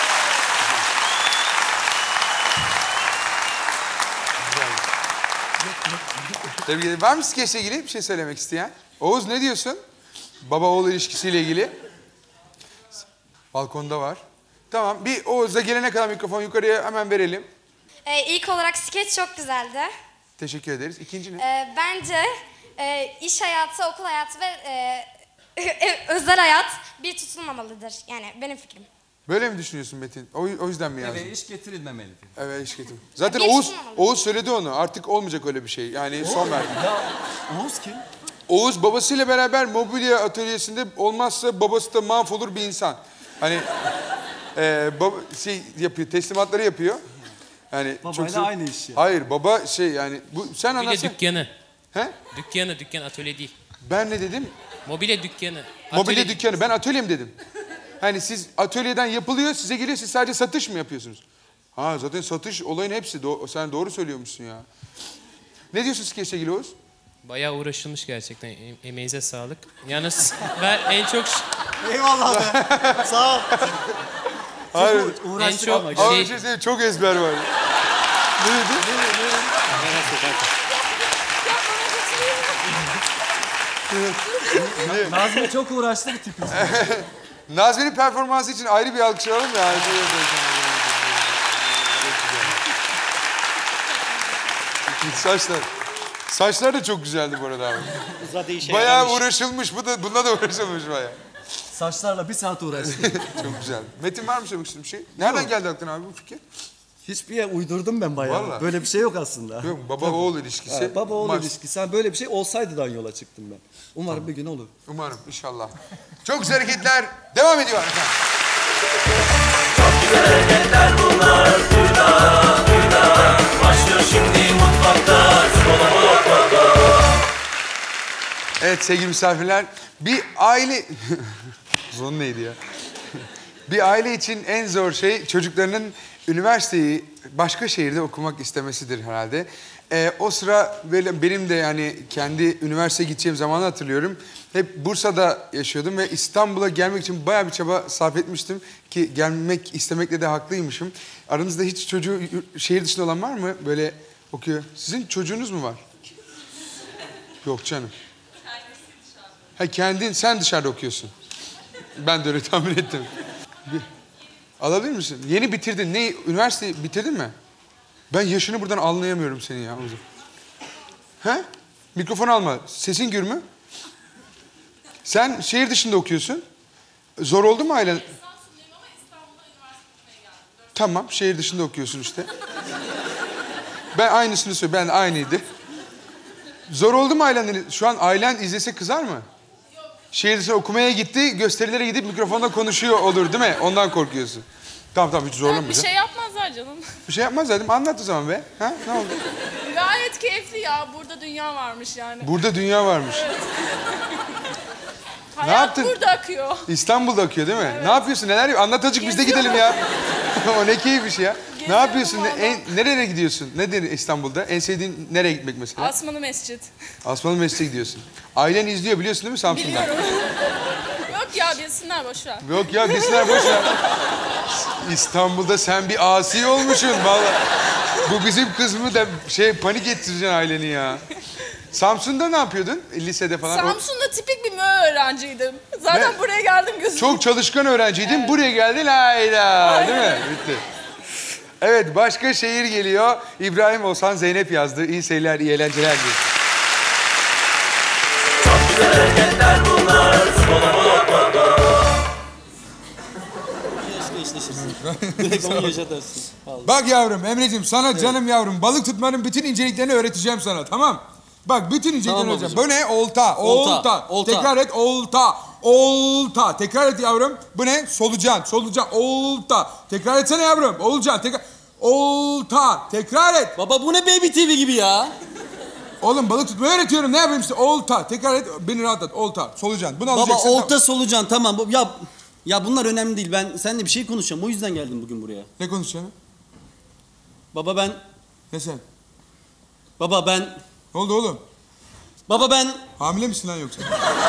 Tebrik ederim. Var mı skeçle ilgili bir şey söylemek isteyen? Oğuz ne diyorsun? Baba oğul ilişkisiyle ilgili. Balkonda var. Tamam bir Oğuz'a gelene kadar mikrofon yukarıya hemen verelim.
Ee, ilk olarak skeç çok güzeldi.
Teşekkür ederiz. İkinci ne?
Ee, bence e, iş hayatı, okul hayatı ve e, özel hayat bir tutulmamalıdır. Yani benim fikrim.
Böyle mi düşünüyorsun Metin? O, o yüzden mi yazdın?
Eve iş getirilmemelidir.
Evet iş getir. Zaten
Bir
Oğuz,
tutulmamalı.
Oğuz söyledi onu. Artık olmayacak öyle bir şey. Yani son verdi.
Ya Oğuz kim?
Oğuz babasıyla beraber mobilya atölyesinde olmazsa babası da mahvolur bir insan. Hani e, baba, şey yapıyor, teslimatları yapıyor. Yani
Babayla
çok
aynı iş ya.
Hayır baba şey yani bu sen
Mobilya
anlatsana.
dükkanı.
He?
Dükkanı, dükkan atölye değil.
Ben ne dedim?
Mobilya dükkanı.
Mobilya
Atölye-
dükkanı. Ben atölyem dedim. Hani siz atölyeden yapılıyor, size geliyor, siz sadece satış mı yapıyorsunuz? Ha zaten satış olayın hepsi. Do- sen doğru söylüyormuşsun ya. Ne diyorsun skeçle ilgili Oğuz?
Bayağı uğraşılmış gerçekten. E- emeğinize sağlık. Yalnız ben en çok...
Eyvallah be. Sağ ol.
Hayır.
En çok
Ama bir
şey...
şey söyleyeyim, çok ezber var. Ne dedi?
Nazmi çok uğraştı bu tipi.
Nazmi'nin performansı için ayrı bir alkış alalım ya. Saçlar. Saçlar da çok güzeldi bu arada abi.
Uzadı işe
Bayağı
yaramış.
uğraşılmış. Bu da, bunda da uğraşılmış bayağı.
Saçlarla bir saat uğraştı.
Çok güzel. Metin var mı söylemek istediğin bir şey? Nereden
Yok.
geldi aklına abi bu fikir?
Hiçbir yer uydurdum ben bayağı.
Vallahi.
Böyle bir şey yok aslında.
Yok mu? Baba oğul ilişkisi.
Ha, baba oğul
Maç.
ilişkisi. Sen böyle bir şey olsaydıdan yola çıktım ben. Umarım bir gün olur.
Umarım inşallah. Çok güzel hareketler devam ediyor efendim.
Çok güzel hareketler bunlar burada, burada.
Evet sevgili misafirler, bir aile... Zon neydi ya? Bir aile için en zor şey çocuklarının üniversiteyi başka şehirde okumak istemesidir herhalde. Ee, o sıra böyle benim de yani kendi üniversiteye gideceğim zamanı hatırlıyorum. Hep Bursa'da yaşıyordum ve İstanbul'a gelmek için bayağı bir çaba sarf etmiştim ki gelmek istemekle de haklıymışım. Aranızda hiç çocuğu şehir dışında olan var mı? Böyle okuyor. Sizin çocuğunuz mu var? Yok canım. Ha kendin, sen dışarıda okuyorsun. Ben de öyle tahmin ettim. Bir, alabilir misin? Yeni bitirdin. Ne? Üniversiteyi bitirdin mi? Ben yaşını buradan anlayamıyorum seni ya. He? Mikrofon alma. Sesin gür mü? Sen şehir dışında okuyorsun. Zor oldu mu ailen? Tamam, şehir dışında okuyorsun işte. Ben aynısını söylüyorum. Ben aynıydı. Zor oldu mu ailen? Şu an ailen izlese kızar mı? Şehir dışına okumaya gitti, gösterilere gidip mikrofonda konuşuyor olur değil mi? Ondan korkuyorsun. Tamam tamam hiç zorlamayacağım.
Bir şey yapmazlar canım.
Bir şey yapmazlar değil mi? Anlat o zaman be. Ha? Ne oldu?
Gayet keyifli ya. Burada dünya varmış yani.
Burada dünya varmış.
Evet.
Ne
Hayat
yaptın?
burada akıyor.
İstanbul'da akıyor değil mi? Evet. Ne yapıyorsun? Neler yapıyorsun? Anlat azıcık biz de gidelim ya. O ne keyif iş ya. Geziyorum ne yapıyorsun? Ne, en, nereye gidiyorsun? Nedir İstanbul'da? En sevdiğin nereye gitmek mesela?
Asmalı Mescid.
Asmalı Mescid'e gidiyorsun. Ailen izliyor biliyorsun değil mi Samsun'dan?
Biliyorum. Yok ya bilsinler boşver.
Yok ya bilsinler boşver. İstanbul'da sen bir asi olmuşsun vallahi. Bu bizim kız mı da şey panik ettireceksin aileni ya. Samsun'da ne yapıyordun? Lisede falan.
Samsun'da tipik bir M Ö öğrenciydim. Zaten
ne?
Buraya geldim gözüm.
Çok çalışkan öğrenciydin. Evet. Buraya geldin hayda. Değil mi? Bitti. Evet başka şehir geliyor. İbrahim Oğuzhan Zeynep yazdı. İyi seyirler, iyi eğlenceler diyor.
Çok güzel hareketler bunlar. Mola mola mola.
Direkt onu yaşatırsın.
Bak yavrum Emre'cim sana evet. Canım yavrum balık tutmanın bütün inceliklerini öğreteceğim sana tamam. Bak bütün inceliklerini tamam, öğreteceğim. Bu ne? Olta. Olta. Olta. Olta. Tekrar et olta. Olta. Tekrar et yavrum. Bu ne? Solucan. Solucan. Olta. Tekrar etsene yavrum. Olcan. Tekrar. Olta. Tekrar et.
Baba bu ne Baby T V gibi ya?
Oğlum balık tutmayı öğretiyorum. Ne yapayım işte? Olta. Tekrar et. Beni rahatlat. Olta. Solucan. Bunu alacaksın.
Baba olta tamam. Solucan tamam. Ya ya bunlar önemli değil. Ben seninle bir şey konuşacağım. O yüzden geldim bugün buraya.
Ne konuşacaksın?
Baba ben...
Ne sen?
Baba ben...
Ne oldu oğlum?
Baba ben...
Hamile misin lan yoksa?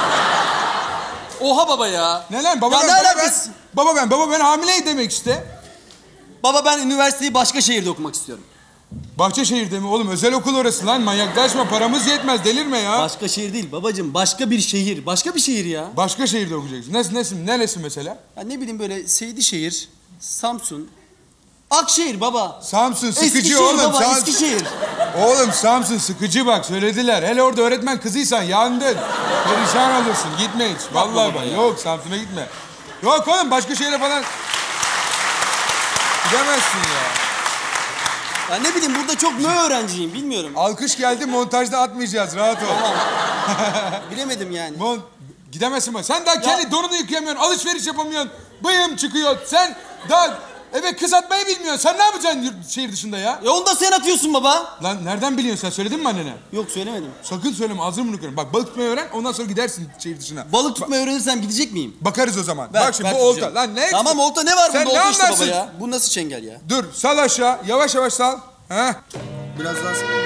Oha baba ya.
Ne lan? Baba,
ya
ben,
ne
baba,
alakası?
ben, baba ben, baba ben hamileyim demek işte.
Baba ben üniversiteyi başka şehirde okumak istiyorum.
Bahçeşehir'de mi? Oğlum özel okul orası lan. Manyaklaşma. Paramız yetmez. Delirme ya.
Başka şehir değil babacığım. Başka bir şehir. Başka bir şehir ya.
Başka şehirde okuyacaksın. Neresi, neresi, neresi mesela?
Ya ne bileyim böyle Seydişehir, Samsun, Akşehir baba.
Samsun sıkıcı
Eskişehir
oğlum.
Baba,
Sam...
Eskişehir.
Oğlum Samsun sıkıcı bak söylediler. Hele orada öğretmen kızıysan yandın. Perişan olursun. Gitme hiç. Vallahi bak. Yok Samsun'a gitme. Yok oğlum başka şehre falan gidemezsin ya.
Ya ne bileyim burada çok mö öğrenciyim bilmiyorum.
Alkış geldi montajda atmayacağız rahat ol.
Tamam. Bilemedim yani.
Mon Gidemezsin bak. Sen daha ya. Kendi donunu yıkayamıyorsun. Alışveriş yapamıyorsun. Bıyım çıkıyor. Sen daha eve kız atmayı bilmiyorsun. Sen ne yapacaksın şehir dışında ya?
Ya onu da sen atıyorsun baba.
Lan nereden biliyorsun sen? Söyledin mi annene?
Yok söylemedim.
Sakın söyleme ağzını bunu kırarım. Bak balık tutmayı öğren ondan sonra gidersin şehir dışına.
Balık tutmayı öğrenirsem gidecek miyim?
Bakarız o zaman.
Ver,
bak şimdi bu olta.
tutacağım.
Lan ne?
Tamam olta ne var
sen
bunda
ne
olta işte
anlarsın?
baba ya. Bu nasıl çengel ya?
Dur sal aşağı. Yavaş yavaş sal. Ha? Biraz daha sal.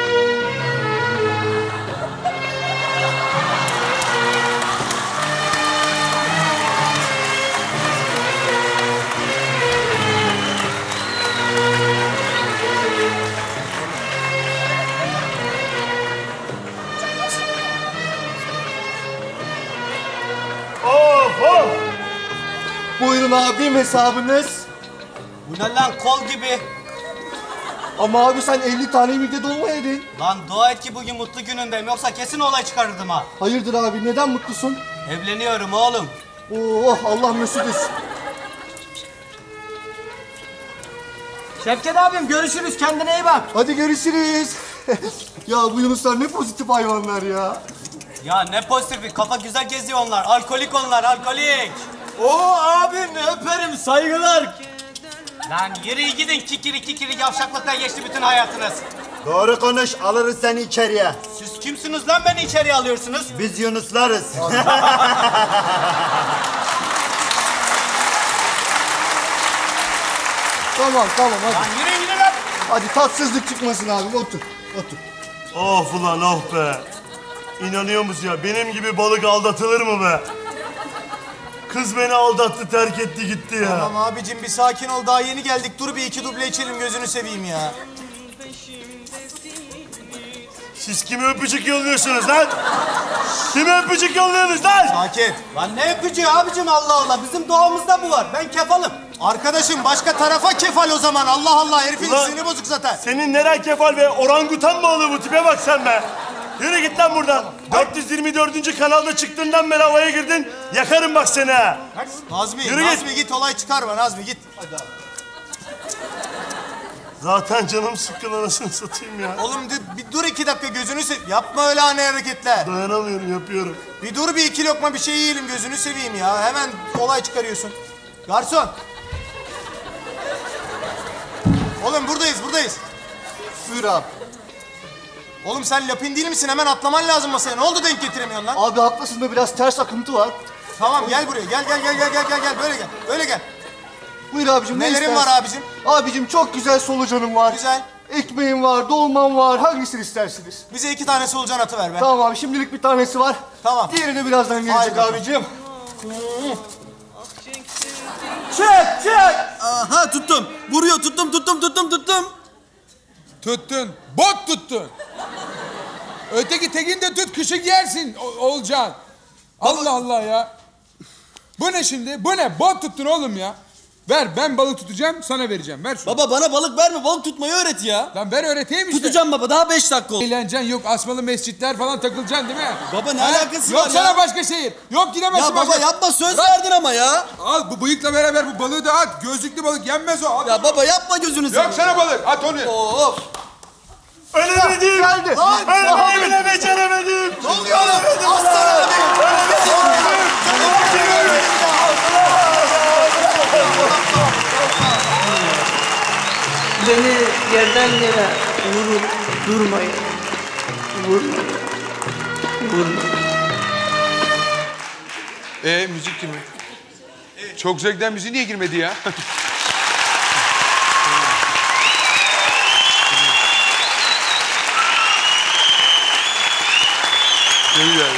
Of of! Buyurun abim hesabınız.
Bu ne lan kol gibi.
Ama abi sen elli tane midye dolma yedin.
Lan dua et ki bugün mutlu günündeyim yoksa kesin olay çıkarırdım ha.
Hayırdır abi neden mutlusun?
Evleniyorum oğlum.
Oh Allah mesut etsin.
Şevket abim görüşürüz kendine iyi bak.
Hadi görüşürüz. Ya bu Yunuslar ne pozitif hayvanlar ya.
Ya ne pozitifi kafa güzel geziyor onlar. Alkolik onlar alkolik.
Oo abim öperim saygılar.
Lan yürü gidin kikiri kikiri yavşaklıkla geçti bütün hayatınız.
Doğru konuş alırız seni içeriye.
Süs
Siz kimsiniz lan beni içeriye alıyorsunuz?
Biz Yunuslarız.
Tamam tamam hadi.
Lan yürü yürü lan.
Hadi tatsızlık çıkmasın abi otur. Otur.
Of ulan oh be. İnanıyor musun ya? Benim gibi balık aldatılır mı be? Kız beni aldattı, terk etti gitti ya.
Tamam abicim bir sakin ol. Daha yeni geldik. Dur bir iki duble içelim gözünü seveyim ya.
Siz kime öpücük yolluyorsunuz lan? Kime öpücük yolluyorsunuz lan?
Sakin.
Lan ne öpücüğü abicim Allah Allah. Bizim doğamızda bu var. Ben kefalım.
Arkadaşım başka tarafa kefal o zaman. Allah Allah herifin
Ulan,
siniri bozuk zaten.
Senin neren kefal be? Orangutan mı oğlum bu? Tipe bak sen be. Yürü git lan buradan. dört yüz yirmi dördüncü kanalda çıktığından beri havaya girdin. Yakarım bak seni ha.
Nazmi,
Yürü
Nazmi
git.
git. olay çıkarma Nazmi git. Hadi abi.
Zaten canım sıkkın anasını satayım ya.
Oğlum dur, bir dur iki dakika gözünü sev... Yapma öyle ani hareketler.
Dayanamıyorum yapıyorum.
Bir dur bir iki lokma bir şey yiyelim gözünü seveyim ya. Hemen olay çıkarıyorsun. Garson. Oğlum buradayız buradayız.
Buyur abi.
Oğlum sen lapin değil misin? Hemen atlaman lazım masaya. Ne oldu denk getiremiyorsun lan?
Abi haklısın da biraz ters akıntı var.
Tamam gel buraya. Gel gel gel gel gel gel gel böyle gel. Böyle gel.
Buyur abicim ne
Nelerin
istersin?
var abicim?
Abicim çok güzel solucanım var.
Güzel.
Ekmeğim var, dolmam var. Hangisini istersiniz?
Bize iki tane solucan atı ver be.
Tamam abi şimdilik bir tanesi var.
Tamam.
Diğerini birazdan gelecek
Haydi.
abicim.
Çek çek. Aha tuttum. Vuruyor tuttum tuttum tuttum tuttum.
Tuttun. Bot tuttun. Öteki tekin de tut kışık yersin o- Olcan. Allah Allah ya. Bu ne şimdi? Bu ne? Bot tuttun oğlum ya. Ver ben balık tutacağım sana vereceğim. Ver şunu.
Baba bana balık verme balık tutmayı öğret ya.
Lan ver öğreteyim işte.
Tutacağım baba daha beş dakika oldu.
Eğleneceksin yok asmalı mescitler falan takılacaksın değil mi?
Baba ne
Ha?
alakası
yok
var
sana
ya?
başka şehir. Yok gidemezsin
Ya baba
başka-
yapma söz
Bırak.
verdin ama ya.
Al bu bıyıkla beraber bu balığı da at. Gözlüklü balık yenmez o. At.
Ya baba yapma gözünü seveyim.
Yok sana balık at onu.
Of.
Ölemedim.
Geldi.
Ölmeyi bile beceremedim.
Ne oluyor oğlum? Aslanım
Beni yerden yere vurup durmayın. Vurmayın. Vurmayın.
Ee müzik kimi? Çok zevkten müziği niye girmedi ya? Ne güzel.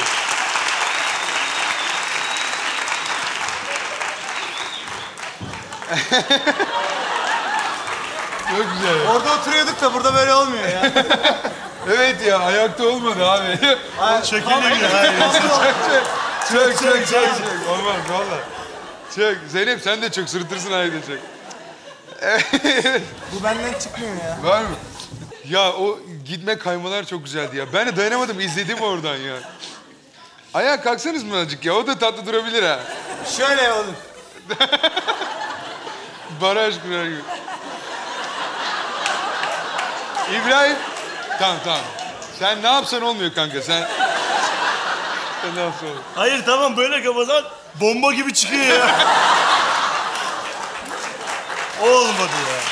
Çok güzel.
Orada oturuyorduk da burada böyle olmuyor ya.
Evet ya ayakta olmadı abi.
Çekelim ya.
Çök çök çök çök çök. Olmaz valla. Çök. Zeynep sen de çök sırıtırsın ayakta çök. Evet.
Bu benden çıkmıyor ya.
Var mı? Ya o gitme kaymalar çok güzeldi ya. Ben de dayanamadım izledim oradan ya. Ayağa kalksanız mı azıcık ya? O da tatlı durabilir ha.
Şöyle oğlum.
Baraj kurar gibi. İbrahim. Tamam tamam. Sen ne yapsan olmuyor kanka sen. Sen ne yapsan olmuyor.
Hayır tamam böyle kapasan bomba gibi çıkıyor ya. Olmadı ya.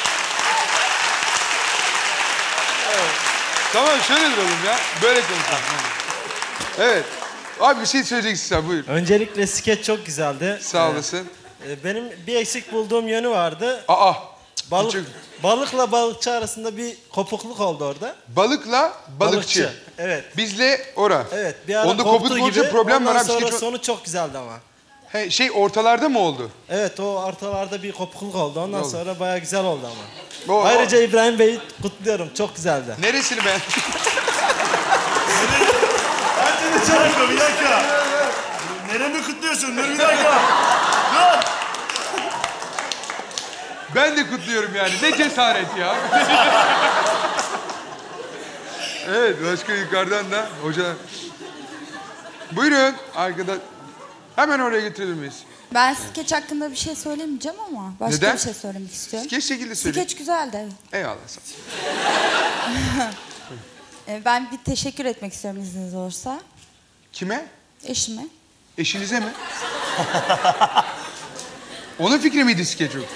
Evet. Tamam şöyle duralım ya. Böyle konuşalım. Evet. Abi bir şey söyleyeceksin sen buyur.
Öncelikle skeç çok güzeldi.
Sağ olasın.
Ee, benim bir eksik bulduğum yönü vardı.
Aa.
Balık,
çok-
balıkla balıkçı arasında bir kopukluk oldu orada.
Balıkla balıkçı.
Evet.
Bizle ora.
Evet bir ara
Onda
koptu
kopuk olunca
gibi.
problem var
Ondan
abi.
sonra
Skeç o-
sonu çok güzeldi ama.
He, şey ortalarda mı oldu?
Evet o ortalarda bir kopukluk oldu. Ondan
Oldu.
sonra bayağı güzel oldu ama.
O-
Ayrıca İbrahim Bey'i kutluyorum. Çok güzeldi.
Neresini ben?
Bence de çok dakika, bir dakika. Neremi kutluyorsun? Dur bir dakika. Dur.
Ben de kutluyorum yani. Ne cesaret ya. Evet başka yukarıdan da hoca. Buyurun arkada. Hemen oraya getirebilir miyiz?
Ben skeç hakkında bir şey söylemeyeceğim ama başka
Neden?
bir şey söylemek istiyorum.
Skeç şekilde söyle.
Skeç güzeldi evet.
Eyvallah sağ ol.
Ee, Ben bir teşekkür etmek istiyorum izniniz olursa.
Kime?
Eşime.
Eşinize mi? Onun fikri miydi skeç o?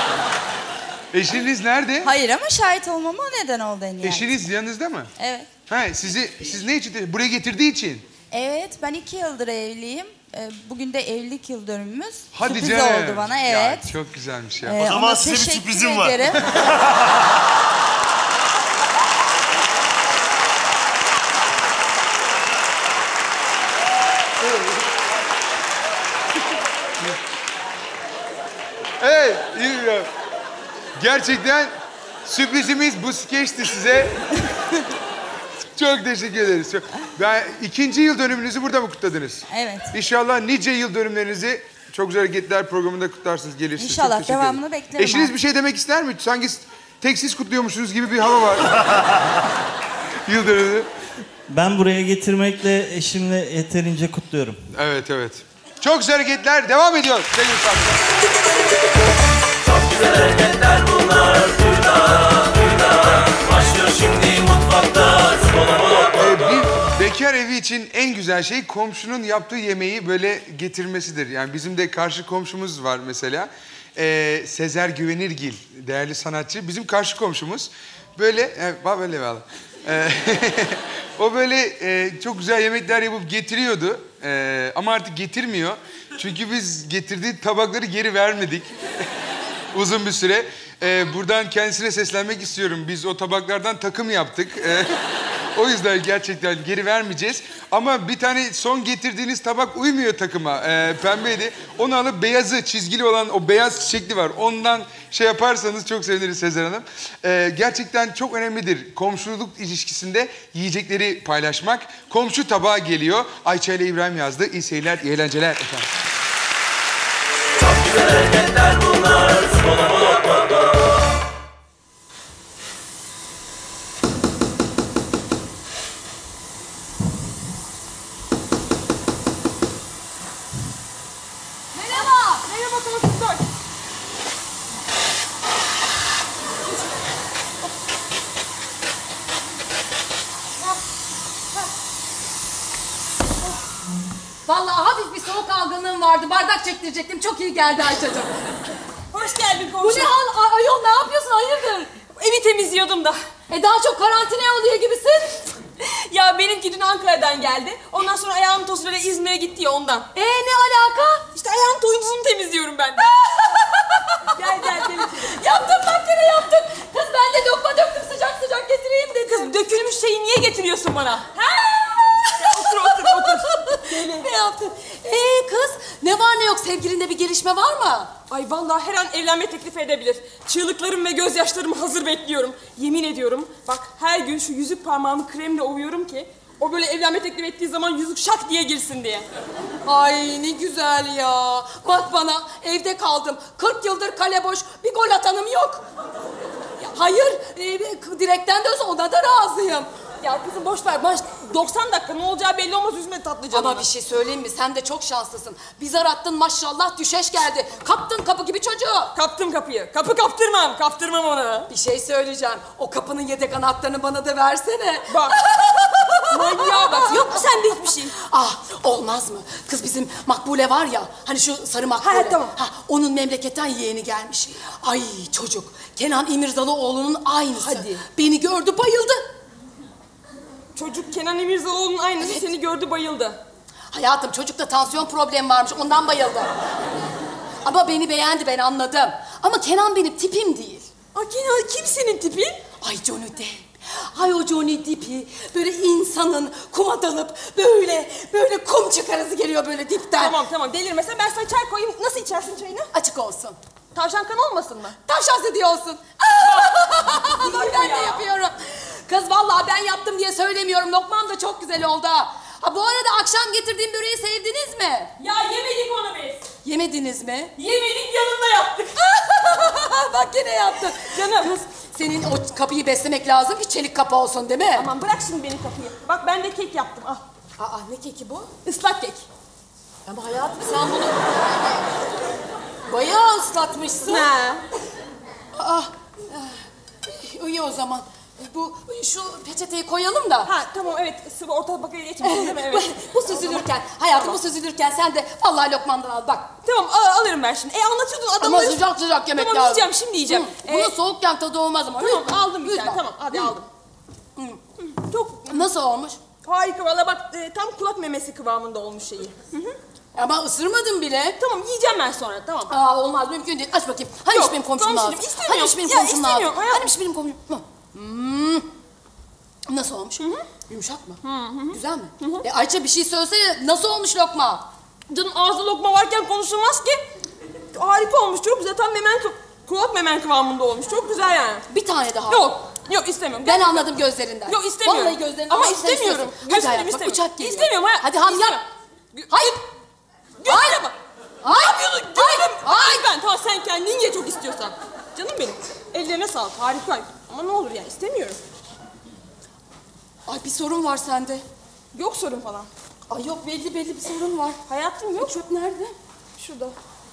Eşiniz nerede?
Hayır ama şahit olmama o neden oldu en nihayet.
Eşiniz yanınızda mı?
Evet.
Ha, sizi, siz ne için? Buraya getirdiği için.
Evet, ben iki yıldır evliyim. Ee, Bugün de evlilik yıl dönümümüz.
Hadi
Sürpriz
canım.
oldu bana, evet.
Ya, çok güzelmiş ya.
Ee,
O zaman
ona
size bir
teşekkür
sürprizim var.
ederim.
Evet, iyi ya. Gerçekten sürprizimiz bu skeçti size. Çok teşekkür ederiz. Çok- Ben ikinci yıl dönümünüzü burada mı kutladınız?
Evet.
İnşallah nice yıl dönümlerinizi Çok Güzel Hareketler programında kutlarsınız, gelirsiniz.
İnşallah,
Çok teşekkür
devamını
ederim.
beklerim
Eşiniz
abi.
bir şey demek ister mi? Sanki tek siz kutluyormuşsunuz gibi bir hava var. Yıl dönümü.
Ben buraya getirmekle eşimle yeterince kutluyorum.
Evet, evet. Çok Güzel Hareketler devam ediyor. Sevgili
Çok güzel hareketler bunlar. Burada, burada. Başlıyor şimdi mutfakta.
Ee, bir bekar evi için en güzel şey komşunun yaptığı yemeği böyle getirmesidir. Yani bizim de karşı komşumuz var mesela. Ee, Sezer Güvenirgil, değerli sanatçı. Bizim karşı komşumuz. Böyle, evet, bak böyle valla. Ee, o böyle e, çok güzel yemekler yapıp getiriyordu. Ee, ama artık getirmiyor. Çünkü biz getirdiği tabakları geri vermedik. Uzun bir süre. Ee, buradan kendisine seslenmek istiyorum. Biz o tabaklardan takım yaptık. Ee, o yüzden gerçekten geri vermeyeceğiz. Ama bir tane son getirdiğiniz tabak uymuyor takıma. Ee, pembeydi. Onu alıp beyazı, çizgili olan o beyaz çiçekli var. Ondan şey yaparsanız çok seviniriz Sezer Hanım. Ee, gerçekten çok önemlidir komşuluk ilişkisinde yiyecekleri paylaşmak. Komşu tabağı geliyor. Ayça ile İbrahim yazdı. İyi seyirler, iyi eğlenceler efendim.
Çok güzel hareketler bunlar.
Merhaba. Merhaba çocuklar.
Vallahi hafif bir soğuk algınlığım vardı. Bardak çektirecektim. Çok iyi geldi Ayşe'cim.
Hoş geldin
Bu
komşu.
ne hal? Ay- Ayol ne yapıyorsun? Hayırdır?
Evi temizliyordum da.
E daha çok karantinaya oluyor gibisin.
Ya benimki dün Ankara'dan geldi. Ondan sonra ayağım tozuyla İzmir'e gitti ya ondan.
E ne alaka?
İşte ayağın tozunu temizliyorum ben de. Gel gel gel.
Yaptın bak gene yaptın. Kız ben de lokma döktüm sıcak sıcak getireyim dedim.
Kız dökülmüş şeyi niye getiriyorsun bana? Ya, otur otur otur.
Ne yaptın? Ee kız ne var ne yok sevgilinde bir gelişme var mı?
Ay vallahi her an evlenme teklifi edebilir. Çığlıklarım ve gözyaşlarımı hazır bekliyorum. Yemin ediyorum bak her gün şu yüzük parmağımı kremle ovuyorum ki o böyle evlenme teklif ettiği zaman yüzük şak diye girsin diye.
Ay ne güzel ya. Bak bana evde kaldım. kırk yıldır kale boş bir gol atanım yok. Ya, hayır e, direkten de olsa ona da razıyım.
Ya kızım boş ver. Baş, doksan dakika ne olacağı belli olmaz üzme tatlı canına.
Ama bir şey söyleyeyim mi? Sen de çok şanslısın. Bizar attın maşallah düşeş geldi. Kaptın kapı gibi çocuğu.
Kaptım kapıyı. Kapı kaptırmam. Kaptırmam ona.
Bir şey söyleyeceğim. O kapının yedek anahtarını bana da versene.
Bak. Manyağa bak. Yok mu sende hiçbir şey?
Ah olmaz mı? Kız bizim Makbule var ya. Hani şu sarı Makbule.
Ha, tamam.
Ha, onun memleketten yeğeni gelmiş. Ay çocuk. Kenan İmirzalıoğlu'nun aynısı.
Hadi.
Beni gördü bayıldı.
Çocuk Kenan İmirzalıoğlu'nun aynısı
Evet.
seni gördü bayıldı.
Hayatım çocukta tansiyon problemi varmış ondan bayıldı. Ama beni beğendi ben anladım. Ama Kenan benim tipim değil.
Ay Kenan kim senin tipin?
Ay Johnny Depp. Ay o Johnny Depp'i böyle insanın kuma dalıp böyle böyle kum çıkarası geliyor böyle dipten.
Tamam tamam delirmesen ben sana çay koyayım. Nasıl içersin çayını?
Açık olsun.
Tavşan kan olmasın mı?
Tavşan sedi olsun. Bak ben de yapıyorum. Kız vallahi ben yaptım diye söylemiyorum. Lokmam da çok güzel oldu ha. Ha bu arada akşam getirdiğim böreği sevdiniz mi?
Ya yemedik onu biz.
Yemediniz mi?
Yemedik yanında yaptık.
Bak yine yaptın.
Canım.
Kız senin o kapıyı beslemek lazım ki çelik kapı olsun değil mi?
Aman bırak şimdi benim kapıyı. Bak ben de kek yaptım al.
Aa ne keki bu?
Islak kek.
Ama hayatım sen bunu bayağı ıslatmışsın.
Ha.
Aa, iyi o zaman. Bu şu peçeteyi koyalım da.
Ha tamam evet sıvı orta tabakaya geçmişsin değil mi? Evet.
Bu süzülürken, hayatım
Tamam.
bu süzülürken sen de vallahi lokmandan al bak.
Tamam al, alırım ben şimdi. E anlatıyordun
Ama
adamları.
sıcak sıcak yemek
Tamam
lazım.
yiyeceğim şimdi yiyeceğim.
Hı, Bunun
Ee,
soğukken tadı olmaz ama.
Tamam
lütfen,
aldım bir tane
lütfen.
tamam hadi
Hı.
aldım.
Hı.
Çok
nasıl olmuş?
Harika valla bak e, tam kulak memesi kıvamında olmuş şeyi. Hı hı.
Ama ısırmadım bile.
Tamam yiyeceğim ben sonra tamam.
Aa olmaz mümkün değil. Aç bakayım. Hanimiş benim komşum lazım. Hanimiş benim komşum lazım. Hanimiş benim komşum. Hmm. Nasıl olmuş? Hı hı. Yumuşak mı? Hı hı. Güzel mi? Hı hı. E Ayça bir şey söylesene. Nasıl olmuş lokma?
Canım ağzı lokma varken konuşulmaz ki. Harika olmuş çok güzel. Tam memen kulak memen kıvamında olmuş. Çok güzel yani.
Bir tane daha.
Yok. Yok istemiyorum.
Ben anladım gözlerinden.
Yok istemiyorum.
Vallahi gözlerinden.
Ama istemiyorum.
Hadi hayatım bak uçak geliyor.
İstemiyorum hayır.
Hadi ham yap.
Hayır. Hayır ama.
Hayır.
Ne yapıyorsun? Hayır. Hayır. Ben tamam sen kendin ye çok istiyorsan. Canım benim. Ellerine sağlık. Harika. Ama ne olur ya istemiyorum.
Ay bir sorun var sende.
Yok sorun falan.
Ay yok belli belli bir sorun var.
Hayatım yok.
Çöp nerede?
Şurada.